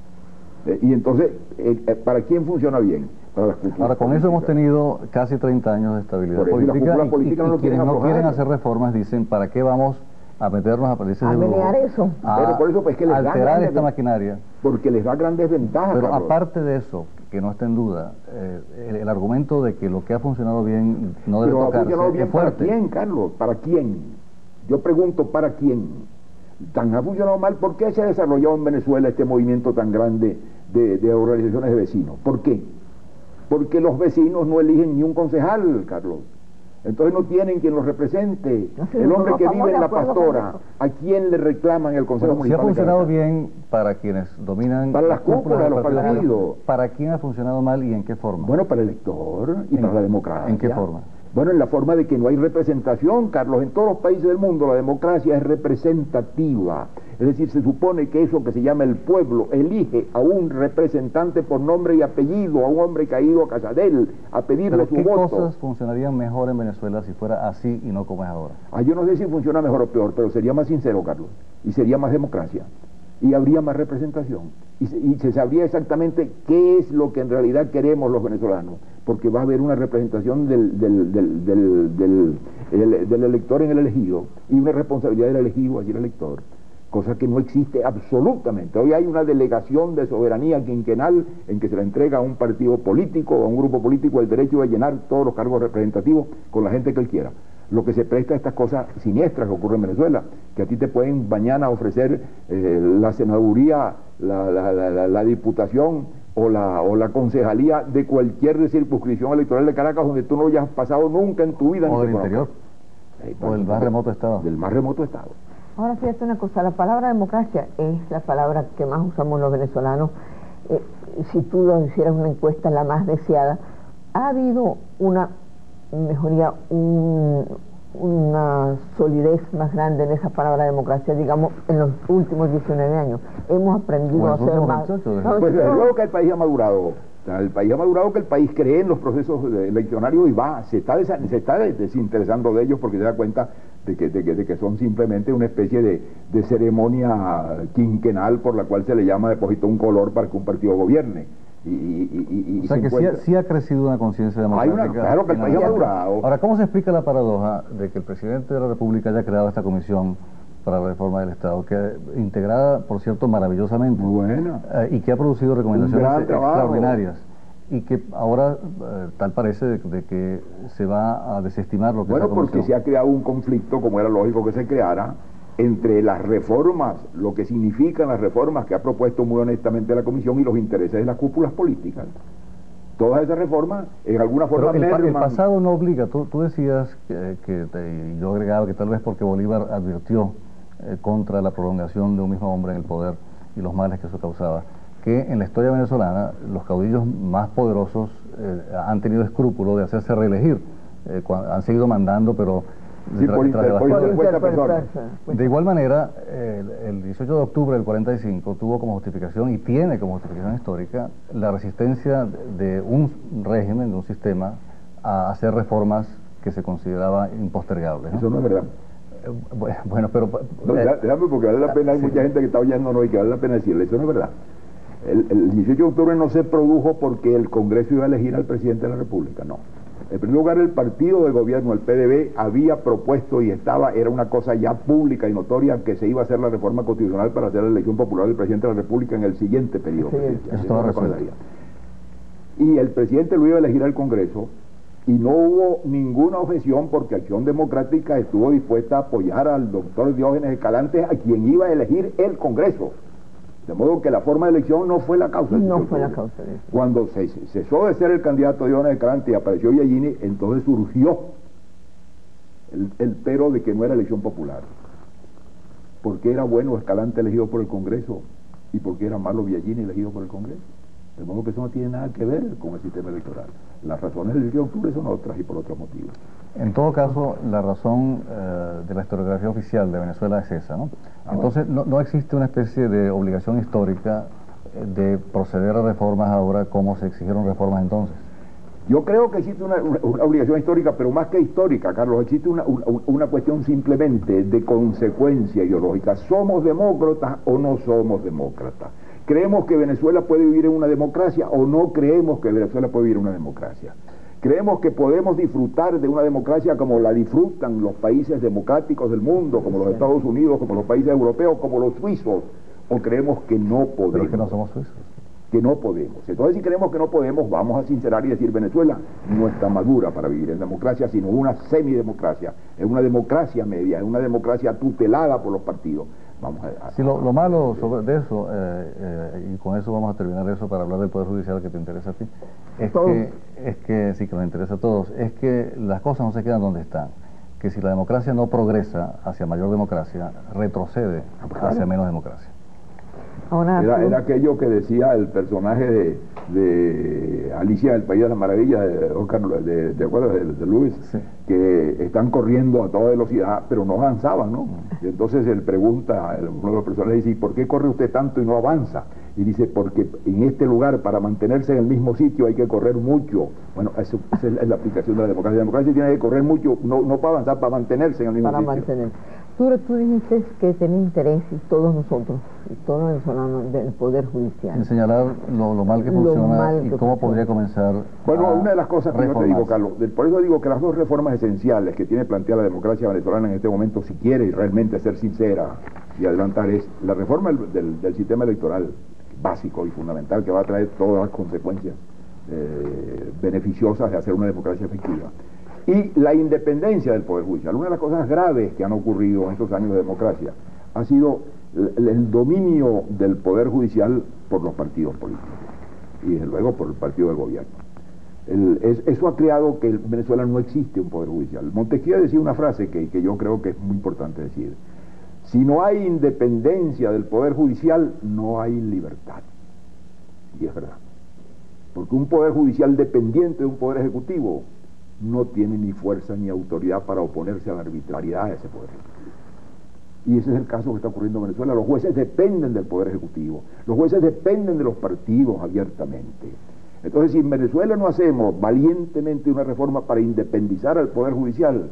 [SPEAKER 4] Y entonces, ¿para quién funciona bien? Para las cúpulas.
[SPEAKER 2] Ahora, con eso hemos tenido casi 30 años de estabilidad política, y quienes no quieren hacer reformas dicen, ¿para qué vamos a meternos a países de lujo,
[SPEAKER 3] eso?
[SPEAKER 4] Pero por eso, pues, que les
[SPEAKER 2] alterar esta maquinaria?
[SPEAKER 4] Porque les da grandes ventajas.
[SPEAKER 2] Pero
[SPEAKER 4] Carlos,
[SPEAKER 2] aparte de eso, que no está en duda, el argumento de que lo que ha funcionado bien no debe tocarse es fuerte.
[SPEAKER 4] ¿Para quién, Carlos? ¿Para quién? Yo pregunto, ¿para quién? Tan ha funcionado mal, ¿por qué se ha desarrollado en Venezuela este movimiento tan grande de organizaciones de vecinos? ¿Por qué? Porque los vecinos no eligen ni un concejal, Carlos. Entonces no tienen quien los represente. El hombre que vive en La Pastora, ¿a quién le reclaman el Consejo Municipal?
[SPEAKER 2] Si ha funcionado bien para quienes dominan...
[SPEAKER 4] Para las cúpulas de los partidos.
[SPEAKER 2] ¿Para quién ha funcionado mal y en qué forma?
[SPEAKER 4] Bueno, para el elector y para la democracia.
[SPEAKER 2] ¿En qué forma?
[SPEAKER 4] Bueno, en la forma de que no hay representación, Carlos. En todos los países del mundo la democracia es representativa. Es decir, se supone que eso que se llama el pueblo elige a un representante por nombre y apellido, a un hombre que ha ido a casa de él a pedirle su voto.
[SPEAKER 2] ¿Qué cosas funcionarían mejor en Venezuela si fuera así y no como es ahora?
[SPEAKER 4] Yo no sé si funciona mejor o peor, pero sería más sincero, Carlos, y sería más democracia, y habría más representación, y se sabría exactamente qué es lo que en realidad queremos los venezolanos, porque va a haber una representación del elector en el elegido, y una responsabilidad del elegido hacia el elector, cosa que no existe absolutamente. Hoy hay una delegación de soberanía quinquenal en que se le entrega a un partido político o a un grupo político el derecho de llenar todos los cargos representativos con la gente que él quiera. Lo que se presta a estas cosas siniestras que ocurren en Venezuela, que a ti te pueden mañana ofrecer la senaduría, la diputación o la concejalía de cualquier circunscripción electoral de Caracas donde tú no hayas pasado nunca en tu vida.
[SPEAKER 2] O del interior, o del más remoto estado.
[SPEAKER 4] Del más remoto estado.
[SPEAKER 3] Ahora fíjate una cosa, la palabra democracia es la palabra que más usamos los venezolanos. Si tú lo hicieras una encuesta, la más deseada. Ha habido una mejoría, una solidez más grande en esa palabra democracia, digamos, en los últimos 19 años. Hemos aprendido a hacer más.
[SPEAKER 4] Pues desde luego que el país ha madurado. El país ha madurado, que el país cree en los procesos eleccionarios y se está desinteresando de ellos porque se da cuenta de que son simplemente una especie de ceremonia quinquenal por la cual se le llama depositó un color para que un partido gobierne.
[SPEAKER 2] O sea que sí ha crecido una conciencia democrática.
[SPEAKER 4] Claro que el país ha madurado.
[SPEAKER 2] Ahora, ¿cómo se explica la paradoja de que el presidente de la República haya creado esta comisión para la reforma del Estado, que integrada, por cierto, maravillosamente,
[SPEAKER 4] muy buena,
[SPEAKER 2] y que ha producido recomendaciones extraordinarias, y que ahora tal parece de que se va a desestimar lo que
[SPEAKER 4] es la comisión? Porque se ha creado un conflicto, como era lógico que se creara, entre las reformas, lo que significan las reformas que ha propuesto muy honestamente la comisión y los intereses de las cúpulas políticas. Todas esas reformas, en alguna forma...
[SPEAKER 2] Pero el pasado no obliga. Tú decías y yo agregaba que tal vez porque Bolívar advirtió contra la prolongación de un mismo hombre en el poder y los males que eso causaba, que en la historia venezolana los caudillos más poderosos han tenido escrúpulo de hacerse reelegir. Han seguido mandando, pero...
[SPEAKER 4] Sí,
[SPEAKER 2] de igual manera, el 18 de octubre del 45 tuvo como justificación, y tiene como justificación histórica, la resistencia de un régimen, de un sistema, a hacer reformas que se consideraba impostergables, ¿no?
[SPEAKER 4] Eso no es verdad.
[SPEAKER 2] Bueno, pero...
[SPEAKER 4] No, déjame, porque vale la pena, hay mucha gente que está oyéndonos y que vale la pena decirle, eso no es verdad. El 18 de octubre no se produjo porque el Congreso iba a elegir al presidente de la República, no. En primer lugar, el partido de gobierno, el PDB, había propuesto y era una cosa ya pública y notoria que se iba a hacer la reforma constitucional para hacer la elección popular del presidente de la República en el siguiente periodo. Y el presidente lo iba a elegir al Congreso y no hubo ninguna objeción porque Acción Democrática estuvo dispuesta a apoyar al doctor Diógenes Escalante, a quien iba a elegir el Congreso. De modo que la forma de elección no fue la causa.
[SPEAKER 3] No fue la causa de eso.
[SPEAKER 4] Cuando cesó de ser el candidato de Iván Escalante y apareció Biagini, entonces surgió el pero de que no era elección popular. ¿Por qué era bueno Escalante elegido por el Congreso y por qué era malo Biagini elegido por el Congreso? De modo que eso no tiene nada que ver con el sistema electoral. Las razones del 10 de octubre son otras y por otros motivos.
[SPEAKER 2] En todo caso, la razón de la historiografía oficial de Venezuela es esa, ¿no? Entonces, no existe una especie de obligación histórica de proceder a reformas ahora como se exigieron reformas entonces.
[SPEAKER 4] Yo creo que existe una obligación histórica, pero más que histórica, Carlos, existe una cuestión simplemente de consecuencia ideológica. ¿Somos demócratas o no somos demócratas? ¿Creemos que Venezuela puede vivir en una democracia o no creemos que Venezuela puede vivir en una democracia? ¿Creemos que podemos disfrutar de una democracia como la disfrutan los países democráticos del mundo, como los Estados Unidos, como los países europeos, como los suizos? ¿O creemos que no podemos?
[SPEAKER 2] Pero es que no somos suizos.
[SPEAKER 4] Que no podemos. Entonces, si creemos que no podemos, vamos a sincerar y decir: Venezuela no está madura para vivir en democracia, sino una semidemocracia, es una democracia media, es una democracia tutelada por los partidos. Vamos a
[SPEAKER 2] sí, lo malo de eso, y con eso vamos a terminar eso para hablar del Poder Judicial que te interesa a ti, es que sí, que nos interesa a todos, es que las cosas no se quedan donde están, que si la democracia no progresa hacia mayor democracia, retrocede hacia menos democracia.
[SPEAKER 3] Ahora,
[SPEAKER 4] era aquello que decía el personaje de Alicia del País de las Maravillas, ¿te acuerdas? De Lewis, sí, que están corriendo a toda velocidad, pero no avanzaban, ¿no? Y entonces él pregunta, uno de los personajes dice: ¿y por qué corre usted tanto y no avanza? Y dice: porque en este lugar, para mantenerse en el mismo sitio, hay que correr mucho. Bueno, esa es la aplicación de la democracia. La democracia tiene que correr mucho, no para avanzar, para mantenerse en el mismo sitio. Para mantener.
[SPEAKER 3] Tú dijiste que tenía interés, y todos nosotros, y todos los venezolanos, del Poder Judicial.
[SPEAKER 2] En señalar lo mal que funciona y cómo podría comenzar.
[SPEAKER 4] Bueno, una de las cosas que yo te digo, Carlos, por eso digo que las dos reformas esenciales que tiene planteada la democracia venezolana en este momento, si quiere realmente ser sincera y adelantar, es la reforma del sistema electoral básico y fundamental, que va a traer todas las consecuencias beneficiosas de hacer una democracia efectiva. Y la independencia del Poder Judicial. Una de las cosas graves que han ocurrido en estos años de democracia ha sido el dominio del Poder Judicial por los partidos políticos y desde luego por el partido del gobierno. Eso ha creado que en Venezuela no existe un Poder Judicial. Montesquieu decía una frase que yo creo que es muy importante decir: si no hay independencia del Poder Judicial, no hay libertad. Y es verdad, porque un Poder Judicial dependiente de un Poder Ejecutivo no tiene ni fuerza ni autoridad para oponerse a la arbitrariedad de ese Poder Ejecutivo. Y ese es el caso que está ocurriendo en Venezuela. Los jueces dependen del Poder Ejecutivo, los jueces dependen de los partidos abiertamente. Entonces, si en Venezuela no hacemos valientemente una reforma para independizar al Poder Judicial,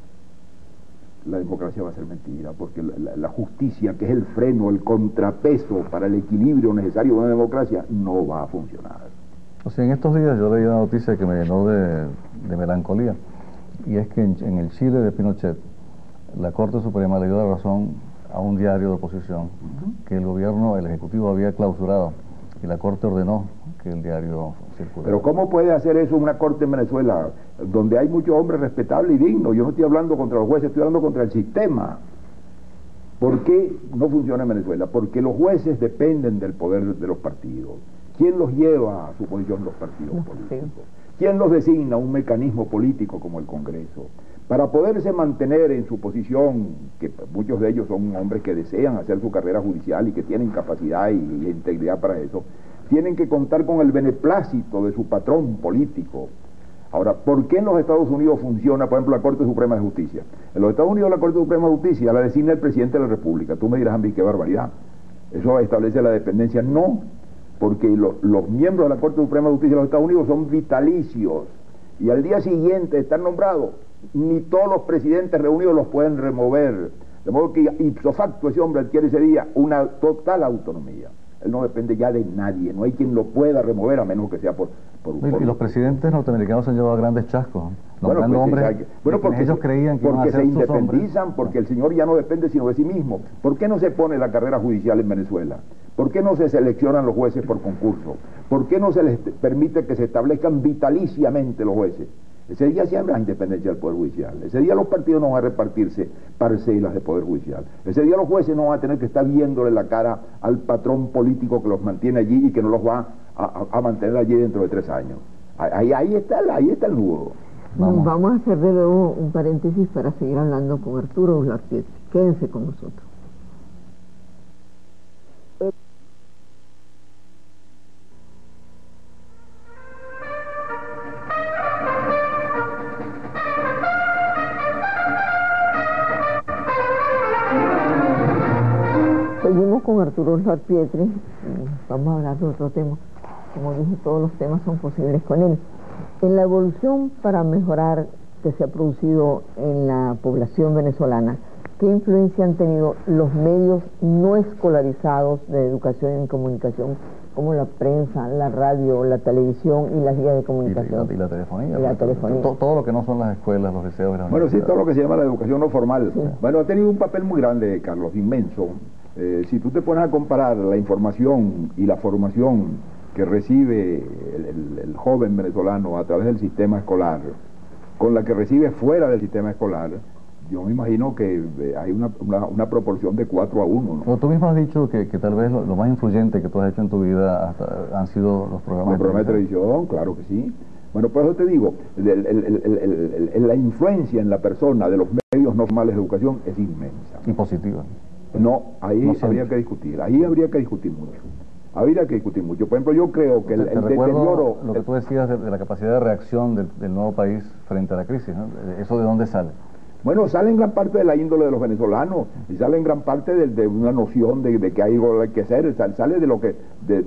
[SPEAKER 4] la democracia va a ser mentira, porque la justicia, que es el freno, el contrapeso para el equilibrio necesario de una democracia, no va a funcionar.
[SPEAKER 2] O sea, en estos días yo leí una noticia que me llenó de melancolía, y es que en el Chile de Pinochet, la Corte Suprema le dio la razón a un diario de oposición que el gobierno, el Ejecutivo, había clausurado, y la Corte ordenó que el diario circulara.
[SPEAKER 4] Pero ¿cómo puede hacer eso una Corte en Venezuela, donde hay muchos hombres respetables y dignos? Yo no estoy hablando contra los jueces, estoy hablando contra el sistema. ¿Por qué no funciona en Venezuela? Porque los jueces dependen del poder de los partidos. ¿Quién los lleva a su posición? Los partidos políticos. ¿Quién los designa? Un mecanismo político como el Congreso. Para poderse mantener en su posición, que muchos de ellos son hombres que desean hacer su carrera judicial y que tienen capacidad y integridad para eso, tienen que contar con el beneplácito de su patrón político. Ahora, ¿por qué en los Estados Unidos funciona, por ejemplo, la Corte Suprema de Justicia? En los Estados Unidos la Corte Suprema de Justicia la designa el presidente de la República. Tú me dirás a mí, qué barbaridad. ¿Eso establece la dependencia? No, porque los miembros de la Corte Suprema de Justicia de los Estados Unidos son vitalicios, y al día siguiente de estar nombrados, ni todos los presidentes reunidos los pueden remover, de modo que ipso facto ese hombre adquiere ese día una total autonomía. Él no depende ya de nadie, no hay quien lo pueda remover a menos que sea por
[SPEAKER 2] y los presidentes norteamericanos se han llevado grandes chascos, nombrando hombres porque ellos creían que iban a ser
[SPEAKER 4] se independizan, porque el señor ya no depende sino de sí mismo. ¿Por qué no se pone la carrera judicial en Venezuela? ¿Por qué no se seleccionan los jueces por concurso? ¿Por qué no se les permite que se establezcan vitaliciamente los jueces? Ese día se habla de la independencia del Poder Judicial. Ese día los partidos no van a repartirse parcelas de Poder Judicial. Ese día los jueces no van a tener que estar viéndole la cara al patrón político que los mantiene allí y que no los va a mantener allí dentro de 3 años. Ahí está el nudo.
[SPEAKER 3] Vamos a hacer de nuevo un paréntesis para seguir hablando con Arturo Uslar Pietri. Quédense con nosotros. Seguimos con Arturo Uslar Pietri. Vamos a hablar de otro tema. Como dije, todos los temas son posibles con él. En la evolución para mejorar que se ha producido en la población venezolana, ¿qué influencia han tenido los medios no escolarizados de educación y comunicación, como la prensa, la radio, la televisión y las guías de comunicación?
[SPEAKER 2] Y la telefonía.
[SPEAKER 3] Y la telefonía.
[SPEAKER 2] Todo lo que no son las escuelas, los liceos y las
[SPEAKER 4] Bueno, sí,
[SPEAKER 2] universidades.
[SPEAKER 4] todo lo que se llama la educación no formal.
[SPEAKER 3] Sí.
[SPEAKER 4] Bueno, ha tenido un papel muy grande, Carlos, inmenso. Si tú te pones a comparar la información y la formación que recibe el joven venezolano a través del sistema escolar con la que recibe fuera del sistema escolar, yo me imagino que hay una proporción de 4-1, ¿no?
[SPEAKER 2] Pero tú mismo has dicho que tal vez lo más influyente que tú has hecho en tu vida han sido los programas
[SPEAKER 4] Los programas de televisión, claro que sí. Bueno, por eso te digo, la influencia en la persona de los medios no formales de educación es inmensa.
[SPEAKER 2] y positivas.
[SPEAKER 4] No, ahí
[SPEAKER 2] No
[SPEAKER 4] habría
[SPEAKER 2] siempre.
[SPEAKER 4] que discutir, ahí habría que discutir mucho. Habría que discutir mucho. Por ejemplo, yo creo que
[SPEAKER 2] Te
[SPEAKER 4] el
[SPEAKER 2] recuerdo
[SPEAKER 4] deterioro...
[SPEAKER 2] lo que tú decías de la capacidad de reacción del nuevo país frente a la crisis, ¿no? ¿Eso de dónde sale?
[SPEAKER 4] Bueno, sale en gran parte de la índole de los venezolanos y sale en gran parte de una noción de que hay algo que hacer, sale de lo que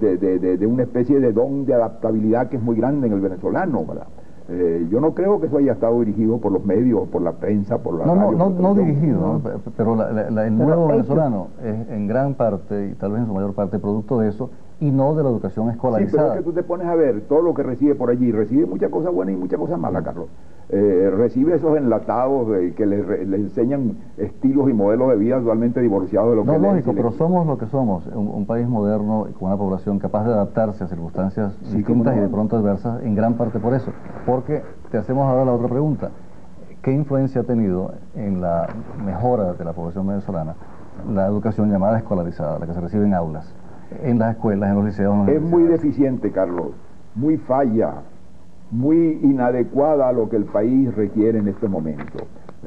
[SPEAKER 4] de una especie de don de adaptabilidad que es muy grande en el venezolano, ¿verdad? Yo no creo que eso haya estado dirigido por los medios, por la prensa, por la radio,
[SPEAKER 2] No
[SPEAKER 4] por la
[SPEAKER 2] dirigido,
[SPEAKER 4] televisión.
[SPEAKER 2] ¿no? Pero el nuevo venezolano es en gran parte, y tal vez en su mayor parte, producto de eso, y no de la educación
[SPEAKER 4] Sí, pero
[SPEAKER 2] escolarizada.
[SPEAKER 4] es que tú te pones a ver todo lo que recibe por allí, recibe muchas cosas buenas y muchas cosas malas, Carlos. Recibe esos enlatados que le enseñan estilos y modelos de vida totalmente divorciados de lo que
[SPEAKER 2] No,
[SPEAKER 4] leen.
[SPEAKER 2] lógico, pero somos lo que somos, un país moderno con una población capaz de adaptarse a circunstancias
[SPEAKER 4] Sí,
[SPEAKER 2] distintas
[SPEAKER 4] cómo no.
[SPEAKER 2] y de pronto adversas, en gran parte por eso. Porque te hacemos ahora la otra pregunta. ¿Qué influencia ha tenido en la mejora de la población venezolana la educación llamada escolarizada, la que se recibe en aulas, en las escuelas, en los liceos? En las
[SPEAKER 4] Es muy
[SPEAKER 2] universidades?
[SPEAKER 4] deficiente, Carlos, muy falla, muy inadecuada a lo que el país requiere en este momento.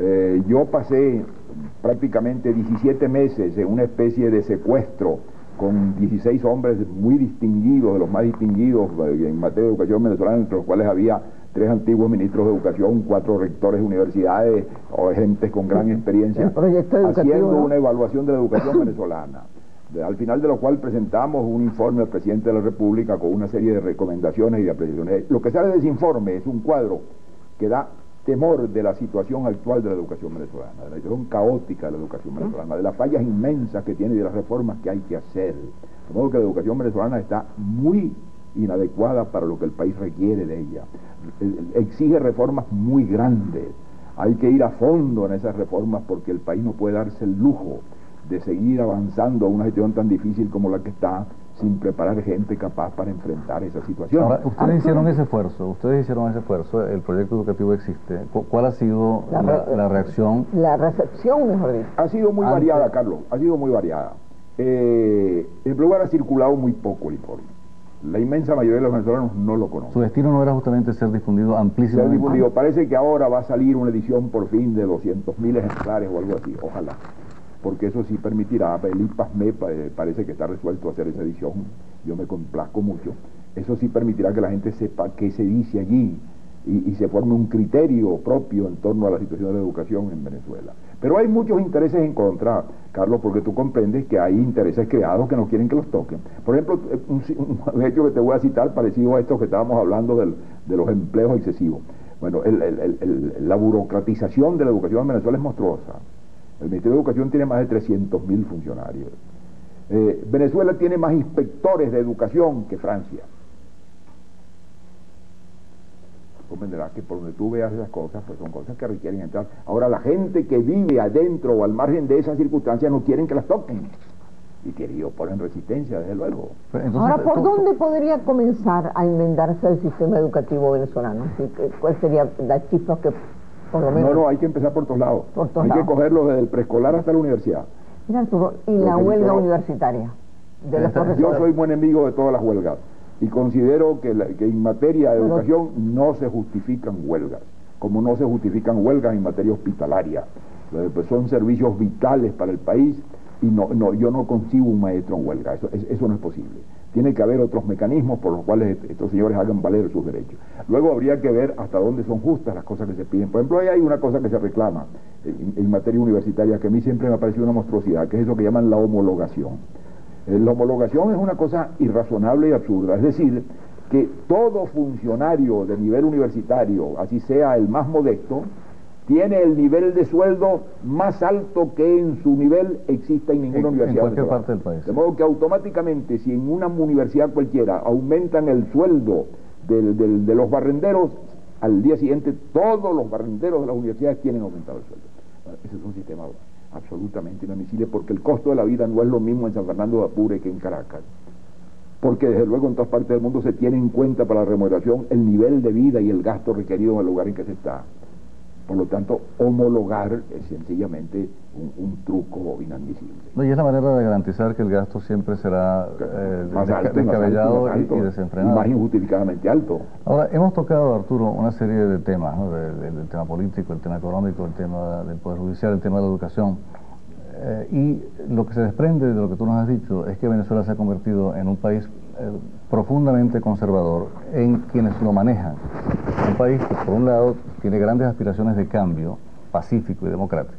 [SPEAKER 4] Yo pasé prácticamente 17 meses en una especie de secuestro con 16 hombres muy distinguidos, de los más distinguidos en materia de educación venezolana, entre los cuales había 3 antiguos ministros de educación, 4 rectores de universidades, o gente con gran experiencia,
[SPEAKER 3] El proyecto educativo,
[SPEAKER 4] haciendo
[SPEAKER 3] ¿no?
[SPEAKER 4] una evaluación de la educación venezolana. Al final de lo cual presentamos un informe al presidente de la República con una serie de recomendaciones y de apreciaciones. Lo que sale de ese informe es un cuadro que da temor de la situación actual de la educación venezolana, de la situación caótica de la educación venezolana, de las fallas inmensas que tiene y de las reformas que hay que hacer. De modo que la educación venezolana está muy inadecuada para lo que el país requiere de ella. Exige reformas muy grandes. Hay que ir a fondo en esas reformas porque el país no puede darse el lujo de seguir avanzando a una situación tan difícil como la que está, sin preparar gente capaz para enfrentar esa situación.
[SPEAKER 2] Ahora, ustedes hicieron ese esfuerzo, el proyecto educativo existe. ¿Cuál ha sido la reacción?
[SPEAKER 3] La recepción, mejor dicho.
[SPEAKER 4] Ha sido muy
[SPEAKER 2] Antes-
[SPEAKER 4] variada, Carlos, ha sido muy variada. En primer lugar, ha circulado muy poco el informe. La inmensa mayoría de los venezolanos no lo conocen.
[SPEAKER 2] Su destino no era justamente ser difundido
[SPEAKER 4] Se ha
[SPEAKER 2] amplísimamente.
[SPEAKER 4] difundido. Parece que ahora va a salir una edición por fin de 200.000 ejemplares o algo así, ojalá. Porque eso sí permitirá, el IPASME parece que está resuelto a hacer esa edición, yo me complazco mucho, eso sí permitirá que la gente sepa qué se dice allí y se forme un criterio propio en torno a la situación de la educación en Venezuela. Pero hay muchos intereses en contra, Carlos, porque tú comprendes que hay intereses creados que no quieren que los toquen. Por ejemplo, un hecho que te voy a citar parecido a esto que estábamos hablando de los empleos excesivos. Bueno, la burocratización de la educación en Venezuela es monstruosa. El Ministerio de Educación tiene más de 300.000 funcionarios. Venezuela tiene más inspectores de educación que Francia. Comprenderás que por donde tú veas esas cosas, pues son cosas que requieren entrar. Ahora, la gente que vive adentro o al margen de esas circunstancias no quieren que las toquen. y oponen resistencia, desde luego.
[SPEAKER 2] Entonces,
[SPEAKER 3] Ahora, ¿por dónde podría comenzar a enmendarse el sistema educativo venezolano? ¿Cuál sería la chispa que, por lo menos...
[SPEAKER 4] No, hay que empezar por todos lados.
[SPEAKER 3] Por todos
[SPEAKER 4] hay
[SPEAKER 3] lados.
[SPEAKER 4] que cogerlo desde el preescolar hasta la universidad.
[SPEAKER 3] Mira, Arturo, y la huelga universitaria de los profesores.
[SPEAKER 4] Yo soy buen enemigo de todas las huelgas y considero que en materia de educación no se justifican huelgas, como no se justifican huelgas en materia hospitalaria. Pues son servicios vitales para el país y yo no consigo un maestro en huelga, eso no es posible. Tiene que haber otros mecanismos por los cuales estos señores hagan valer sus derechos. Luego habría que ver hasta dónde son justas las cosas que se piden. Por ejemplo, ahí hay una cosa que se reclama en materia universitaria que a mí siempre me ha parecido una monstruosidad, que es eso que llaman la homologación. La homologación es una cosa irrazonable y absurda, es decir, que todo funcionario de nivel universitario, así sea el más modesto, tiene el nivel de sueldo más alto que en su nivel exista en ninguna universidad.
[SPEAKER 2] En cualquier parte del país.
[SPEAKER 4] De modo que automáticamente, si en una universidad cualquiera aumentan el sueldo de los barrenderos, al día siguiente todos los barrenderos de las universidades tienen aumentado el sueldo. Ese es un sistema absolutamente inadmisible, porque el costo de la vida no es lo mismo en San Fernando de Apure que en Caracas. Porque desde luego en todas partes del mundo se tiene en cuenta para la remuneración el nivel de vida y el gasto requerido en el lugar en que se está. Por lo tanto, homologar es sencillamente un truco inadmisible.
[SPEAKER 2] No, y es la manera de garantizar que el gasto siempre será descabellado y desenfrenado.
[SPEAKER 4] Y más injustificadamente alto.
[SPEAKER 2] Ahora, hemos tocado, Arturo, una serie de temas, ¿no? El tema político, el tema económico, el tema del Poder Judicial, el tema de la educación. Y lo que se desprende de lo que tú nos has dicho es que Venezuela se ha convertido en un país profundamente conservador en quienes lo manejan. Un país que, por un lado, tiene grandes aspiraciones de cambio pacífico y democrático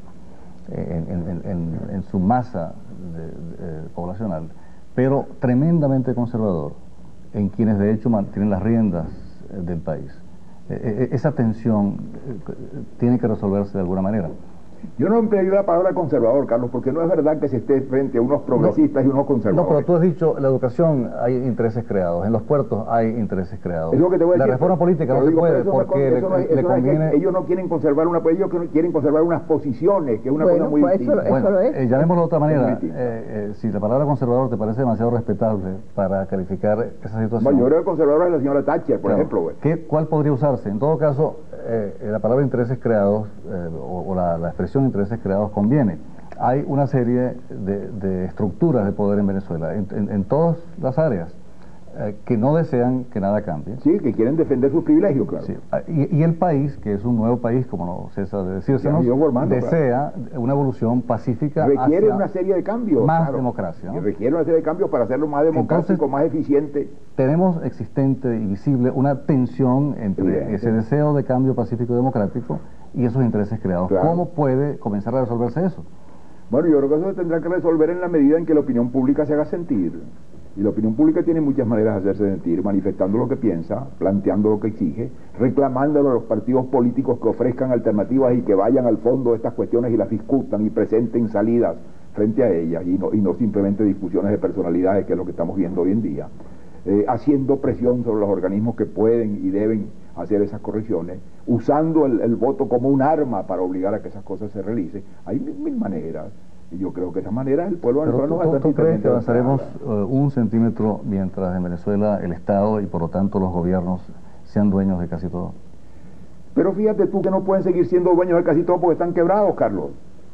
[SPEAKER 2] en su masa poblacional, pero tremendamente conservador en quienes de hecho mantienen las riendas del país. Esa tensión tiene que resolverse de alguna manera.
[SPEAKER 4] Yo no empleé la palabra conservador, Carlos, porque no es verdad que se esté frente a unos progresistas y unos conservadores.
[SPEAKER 2] No, pero tú has dicho, en la educación hay intereses creados, en los puertos hay intereses creados.
[SPEAKER 4] Es lo que te voy a decir.
[SPEAKER 2] La reforma política no se puede porque le conviene...
[SPEAKER 4] Ellos no quieren conservar ellos quieren conservar unas posiciones, que es una cosa muy distinta.
[SPEAKER 3] Bueno,
[SPEAKER 2] llamémoslo de otra manera. Si la palabra conservador te parece demasiado respetable para calificar esa situación...
[SPEAKER 4] Bueno, yo creo que conservador es la señora Thatcher, por ejemplo.
[SPEAKER 2] ¿Cuál podría usarse? En todo caso, la palabra intereses creados o la expresión intereses creados conviene. Hay una serie de estructuras de poder en Venezuela, en todas las áreas, que no desean que nada cambie.
[SPEAKER 4] Sí, que quieren defender sus privilegios, claro.
[SPEAKER 2] Sí. Y el país, que es un nuevo país, como no cesa de decirse, desea una evolución pacífica.
[SPEAKER 4] Requiere una serie de cambios.
[SPEAKER 2] Más democracia, ¿no?
[SPEAKER 4] Requiere una serie de cambios para hacerlo más democrático, entonces, más eficiente.
[SPEAKER 2] Tenemos existente y visible una tensión entre ese deseo de cambio pacífico y democrático y esos intereses creados. Claro. ¿Cómo puede comenzar a resolverse eso?
[SPEAKER 4] Bueno, yo creo que eso se tendrá que resolver en la medida en que la opinión pública se haga sentir. Y la opinión pública tiene muchas maneras de hacerse sentir, manifestando lo que piensa, planteando lo que exige, reclamándolo a los partidos políticos que ofrezcan alternativas y que vayan al fondo de estas cuestiones y las discutan y presenten salidas frente a ellas, y no simplemente discusiones de personalidades, que es lo que estamos viendo hoy en día. Haciendo presión sobre los organismos que pueden y deben hacer esas correcciones, usando el voto como un arma para obligar a que esas cosas se realicen. Hay mil maneras, y yo creo que esas maneras el pueblo venezolano...
[SPEAKER 2] ¿Tú crees que avanzaremos 1 centímetro mientras en Venezuela el Estado y por lo tanto los gobiernos sean dueños de casi todo?
[SPEAKER 4] Pero fíjate tú que no pueden seguir siendo dueños de casi todo porque están quebrados, Carlos.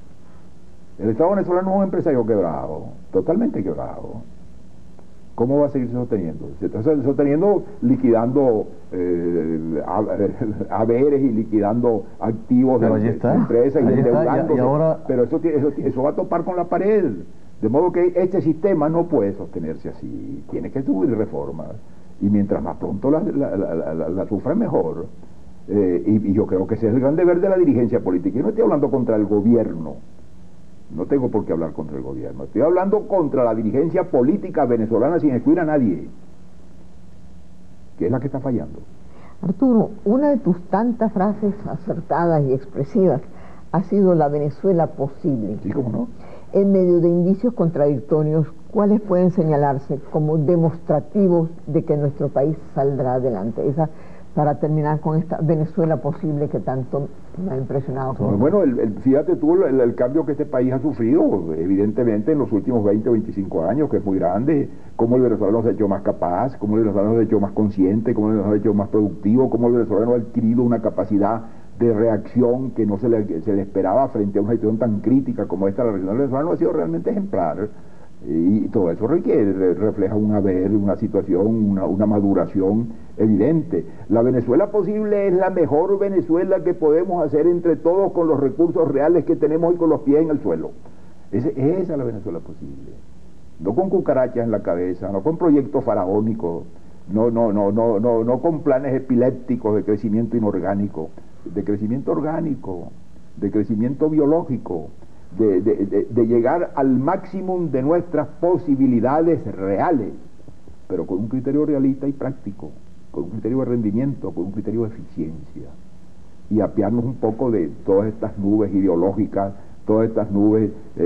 [SPEAKER 4] El Estado venezolano es un empresario quebrado, totalmente quebrado. ¿Cómo va a seguir sosteniendo? Se está sosteniendo liquidando haberes y liquidando activos
[SPEAKER 2] de
[SPEAKER 4] empresas y endeudándose.
[SPEAKER 2] Y ahora...
[SPEAKER 4] Pero eso va a topar con la pared. De modo que este sistema no puede sostenerse así. Tiene que subir reformas. Y mientras más pronto la sufran, mejor. Y yo creo que ese es el gran deber de la dirigencia política. Yo no estoy hablando contra el gobierno. No tengo por qué hablar contra el gobierno. Estoy hablando contra la dirigencia política venezolana sin excluir a nadie, que es la que está fallando.
[SPEAKER 3] Arturo, una de tus tantas frases acertadas y expresivas ha sido la Venezuela posible.
[SPEAKER 4] Sí, cómo no.
[SPEAKER 3] En medio de indicios contradictorios, ¿cuáles pueden señalarse como demostrativos de que nuestro país saldrá adelante? Esa, para terminar con esta Venezuela posible que tanto Me ha impresionado.
[SPEAKER 4] Bueno, fíjate tú el cambio que este país ha sufrido, evidentemente en los últimos 20 o 25 años, que es muy grande, cómo el venezolano se ha hecho más capaz, cómo el venezolano se ha hecho más consciente, cómo el venezolano se ha hecho más productivo, cómo el venezolano ha adquirido una capacidad de reacción que no se le esperaba frente a una situación tan crítica como esta. La reacción del venezolano ha sido realmente ejemplar. Y todo eso refleja un haber, una situación, una maduración evidente. La Venezuela posible es la mejor Venezuela que podemos hacer entre todos con los recursos reales que tenemos y con los pies en el suelo. Esa es la Venezuela posible. No con cucarachas en la cabeza, no con proyectos faraónicos, no con planes epilépticos de crecimiento inorgánico, de crecimiento orgánico, de crecimiento biológico, de llegar al máximo de nuestras posibilidades reales, pero con un criterio realista y práctico, con un criterio de rendimiento, con un criterio de eficiencia, y apiarnos un poco de todas estas nubes ideológicas, todas estas nubes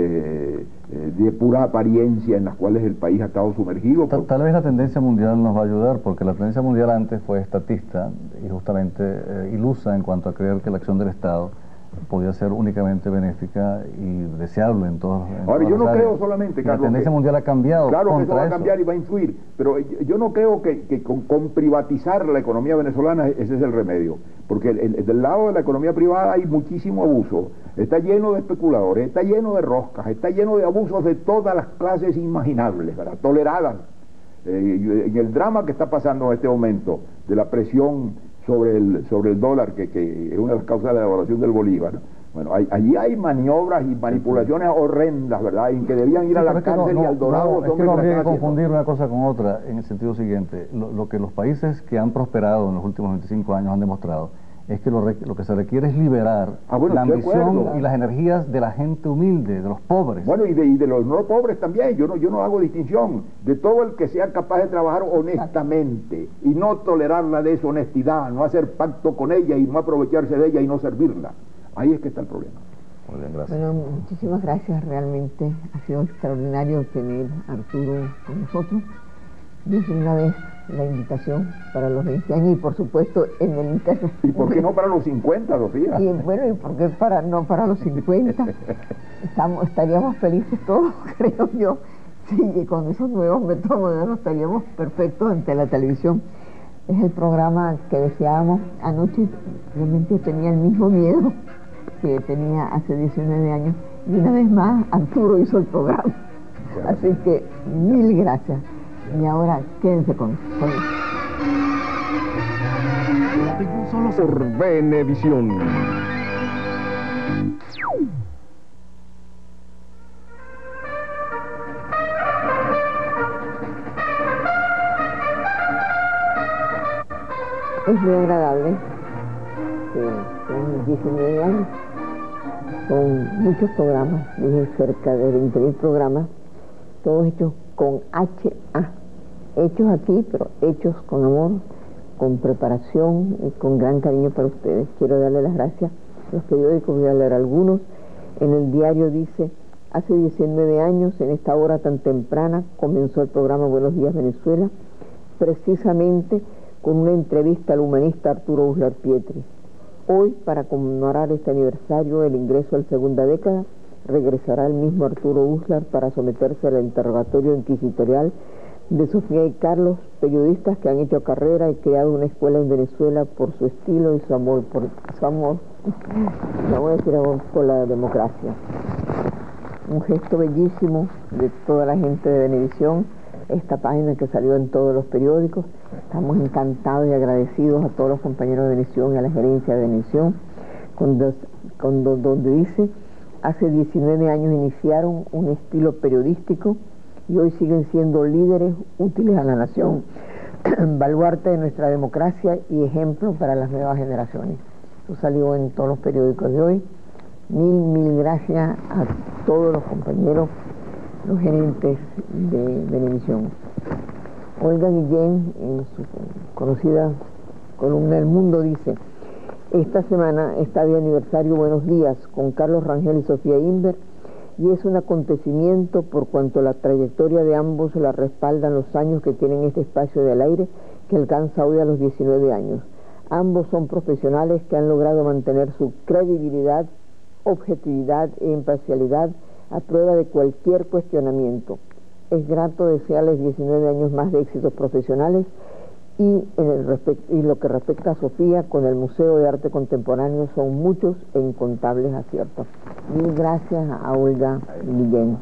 [SPEAKER 4] de pura apariencia en las cuales el país ha estado sumergido.
[SPEAKER 2] Tal vez la tendencia mundial nos va a ayudar, porque la tendencia mundial antes fue estatista y justamente ilusa en cuanto a creer que la acción del Estado podía ser únicamente benéfica y deseable en todos.
[SPEAKER 4] Ahora, yo no creo solamente, Carlos,
[SPEAKER 2] la tendencia mundial ha cambiado.
[SPEAKER 4] Claro que eso va a cambiar y va a influir, pero yo no creo que con privatizar la economía venezolana ese es el remedio, porque del lado de la economía privada hay muchísimo abuso, está lleno de especuladores, está lleno de roscas, está lleno de abusos de todas las clases imaginables, ¿verdad? Toleradas. En el drama que está pasando en este momento de la presión sobre el dólar, que es una de las causas de la devaluación del bolívar. Bueno, allí hay maniobras y manipulaciones horrendas, ¿verdad? En que debían ir a la cárcel y al dorado.
[SPEAKER 2] Es que no habría que confundir una cosa con otra en el sentido siguiente. Lo que los países que han prosperado en los últimos 25 años han demostrado es que lo que se requiere es liberar la ambición y las energías de la gente humilde, de los pobres.
[SPEAKER 4] Bueno, y de los no pobres también. Yo no hago distinción. De todo el que sea capaz de trabajar honestamente y no tolerar la deshonestidad, no hacer pacto con ella y no aprovecharse de ella y no servirla. Ahí es que está el problema.
[SPEAKER 2] Muy bien, gracias.
[SPEAKER 3] Bueno, muchísimas gracias. Realmente ha sido extraordinario tener a Arturo con nosotros. Dije una vez la invitación para los 20 años y por supuesto en el internet.
[SPEAKER 4] ¿Y por qué no para los 50, Sofía?
[SPEAKER 3] Y bueno, ¿y por qué no para los 50? Estaríamos felices todos, creo yo. Sí, con esos nuevos métodos modernos estaríamos perfectos ante la televisión. Es el programa que deseábamos. Anoche realmente tenía el mismo miedo que tenía hace 19 años y una vez más Arturo hizo el programa. Así que mil gracias. Y ahora quédense con nosotros.
[SPEAKER 1] Solo por Venevisión.
[SPEAKER 3] Es muy agradable que en 19 años, con muchos programas, dije cerca de 20.000 programas, todos hechos con HA, hechos aquí, pero hechos con amor, con preparación y con gran cariño para ustedes. Quiero darle las gracias a los periódicos, voy a leer algunos. En el diario dice: hace 19 años, en esta hora tan temprana, comenzó el programa Buenos Días Venezuela, precisamente con una entrevista al humanista Arturo Uslar Pietri. Hoy, para conmemorar este aniversario, el ingreso a la segunda década, regresará el mismo Arturo Uslar para someterse al interrogatorio inquisitorial de Sofía y Carlos, periodistas que han hecho carrera y creado una escuela en Venezuela por su estilo y su amor por la democracia. Un gesto bellísimo de toda la gente de Venevisión, esta página que salió en todos los periódicos. Estamos encantados y agradecidos a todos los compañeros de Venevisión y a la gerencia de Venevisión, donde dice: hace 19 años iniciaron un estilo periodístico y hoy siguen siendo líderes útiles a la nación, baluarte de nuestra democracia y ejemplo para las nuevas generaciones. Eso salió en todos los periódicos de hoy. Mil gracias a todos los compañeros, los gerentes de Venevisión. Olga Guillén, en su conocida columna El Mundo, dice: esta semana está de aniversario Buenos Días con Carlos Rangel y Sofía Inver, y es un acontecimiento por cuanto la trayectoria de ambos la respaldan los años que tienen este espacio del aire que alcanza hoy a los 19 años. Ambos son profesionales que han logrado mantener su credibilidad, objetividad e imparcialidad a prueba de cualquier cuestionamiento. Es grato desearles 19 años más de éxitos profesionales y lo que respecta a Sofía, con el Museo de Arte Contemporáneo son muchos e incontables aciertos. Mil gracias a Olga Guillén.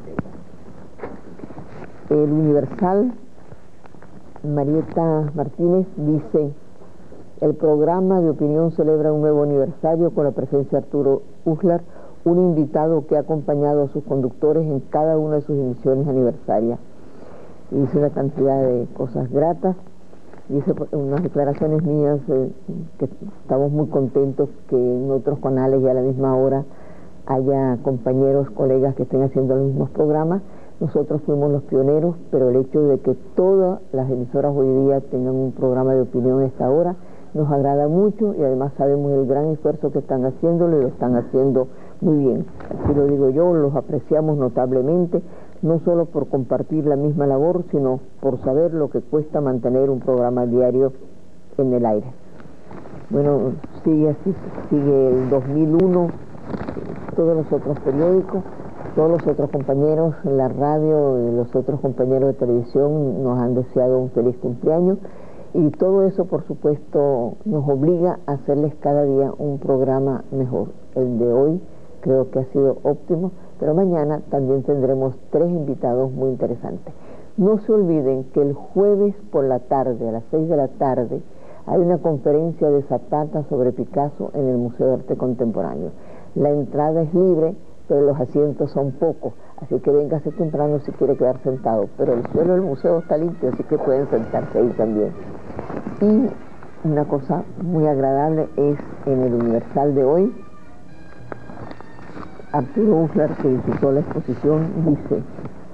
[SPEAKER 3] El Universal, Marieta Martínez dice: el programa de opinión celebra un nuevo aniversario con la presencia de Arturo Uslar, un invitado que ha acompañado a sus conductores en cada una de sus emisiones aniversarias. Dice una cantidad de cosas gratas, dice unas declaraciones mías que estamos muy contentos que en otros canales y a la misma hora haya compañeros, colegas que estén haciendo los mismos programas. Nosotros fuimos los pioneros, pero el hecho de que todas las emisoras hoy día tengan un programa de opinión a esta hora nos agrada mucho y además sabemos el gran esfuerzo que están haciéndolo y lo están haciendo muy bien. Así lo digo yo, los apreciamos notablemente, no solo por compartir la misma labor, sino por saber lo que cuesta mantener un programa diario en el aire. Bueno, sigue así, sigue el 2001, todos los otros periódicos, todos los otros compañeros en la radio y los otros compañeros de televisión nos han deseado un feliz cumpleaños. Y todo eso, por supuesto, nos obliga a hacerles cada día un programa mejor. El de hoy creo que ha sido óptimo, pero mañana también tendremos 3 invitados muy interesantes. No se olviden que el jueves por la tarde, a las 6 de la tarde, hay una conferencia de Zapata sobre Picasso en el Museo de Arte Contemporáneo. La entrada es libre, pero los asientos son pocos, así que véngase temprano si quiere quedar sentado, pero el suelo del museo está limpio, así que pueden sentarse ahí también. Y una cosa muy agradable es en el Universal de hoy, Arturo Uslar, que visitó la exposición, dice: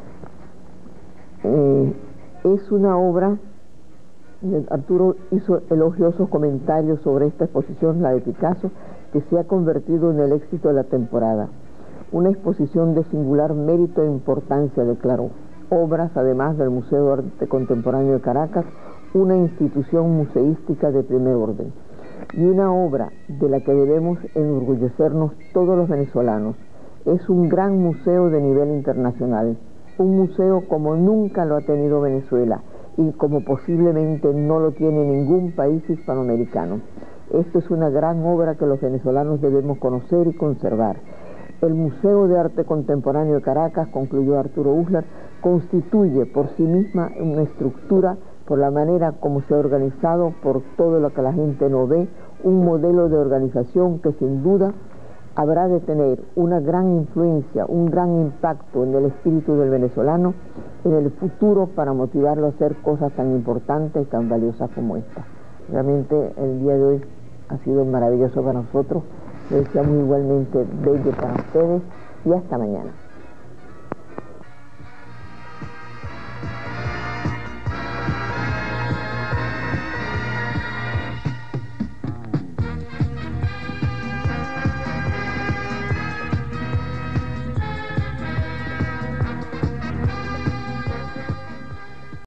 [SPEAKER 3] es una obra, Arturo hizo elogiosos comentarios sobre esta exposición, la de Picasso, que se ha convertido en el éxito de la temporada. Una exposición de singular mérito e importancia, declaró. Obras, además del Museo de Arte Contemporáneo de Caracas, una institución museística de primer orden. Y una obra de la que debemos enorgullecernos todos los venezolanos. Es un gran museo de nivel internacional, un museo como nunca lo ha tenido Venezuela y como posiblemente no lo tiene ningún país hispanoamericano. Esto es una gran obra que los venezolanos debemos conocer y conservar. El Museo de Arte Contemporáneo de Caracas, concluyó Arturo Uslar, constituye por sí misma una estructura, por la manera como se ha organizado, por todo lo que la gente no ve, un modelo de organización que sin duda habrá de tener una gran influencia, un gran impacto en el espíritu del venezolano en el futuro para motivarlo a hacer cosas tan importantes y tan valiosas como esta. Realmente el día de hoy ha sido maravilloso para nosotros, lo deseamos igualmente bello para ustedes y hasta mañana.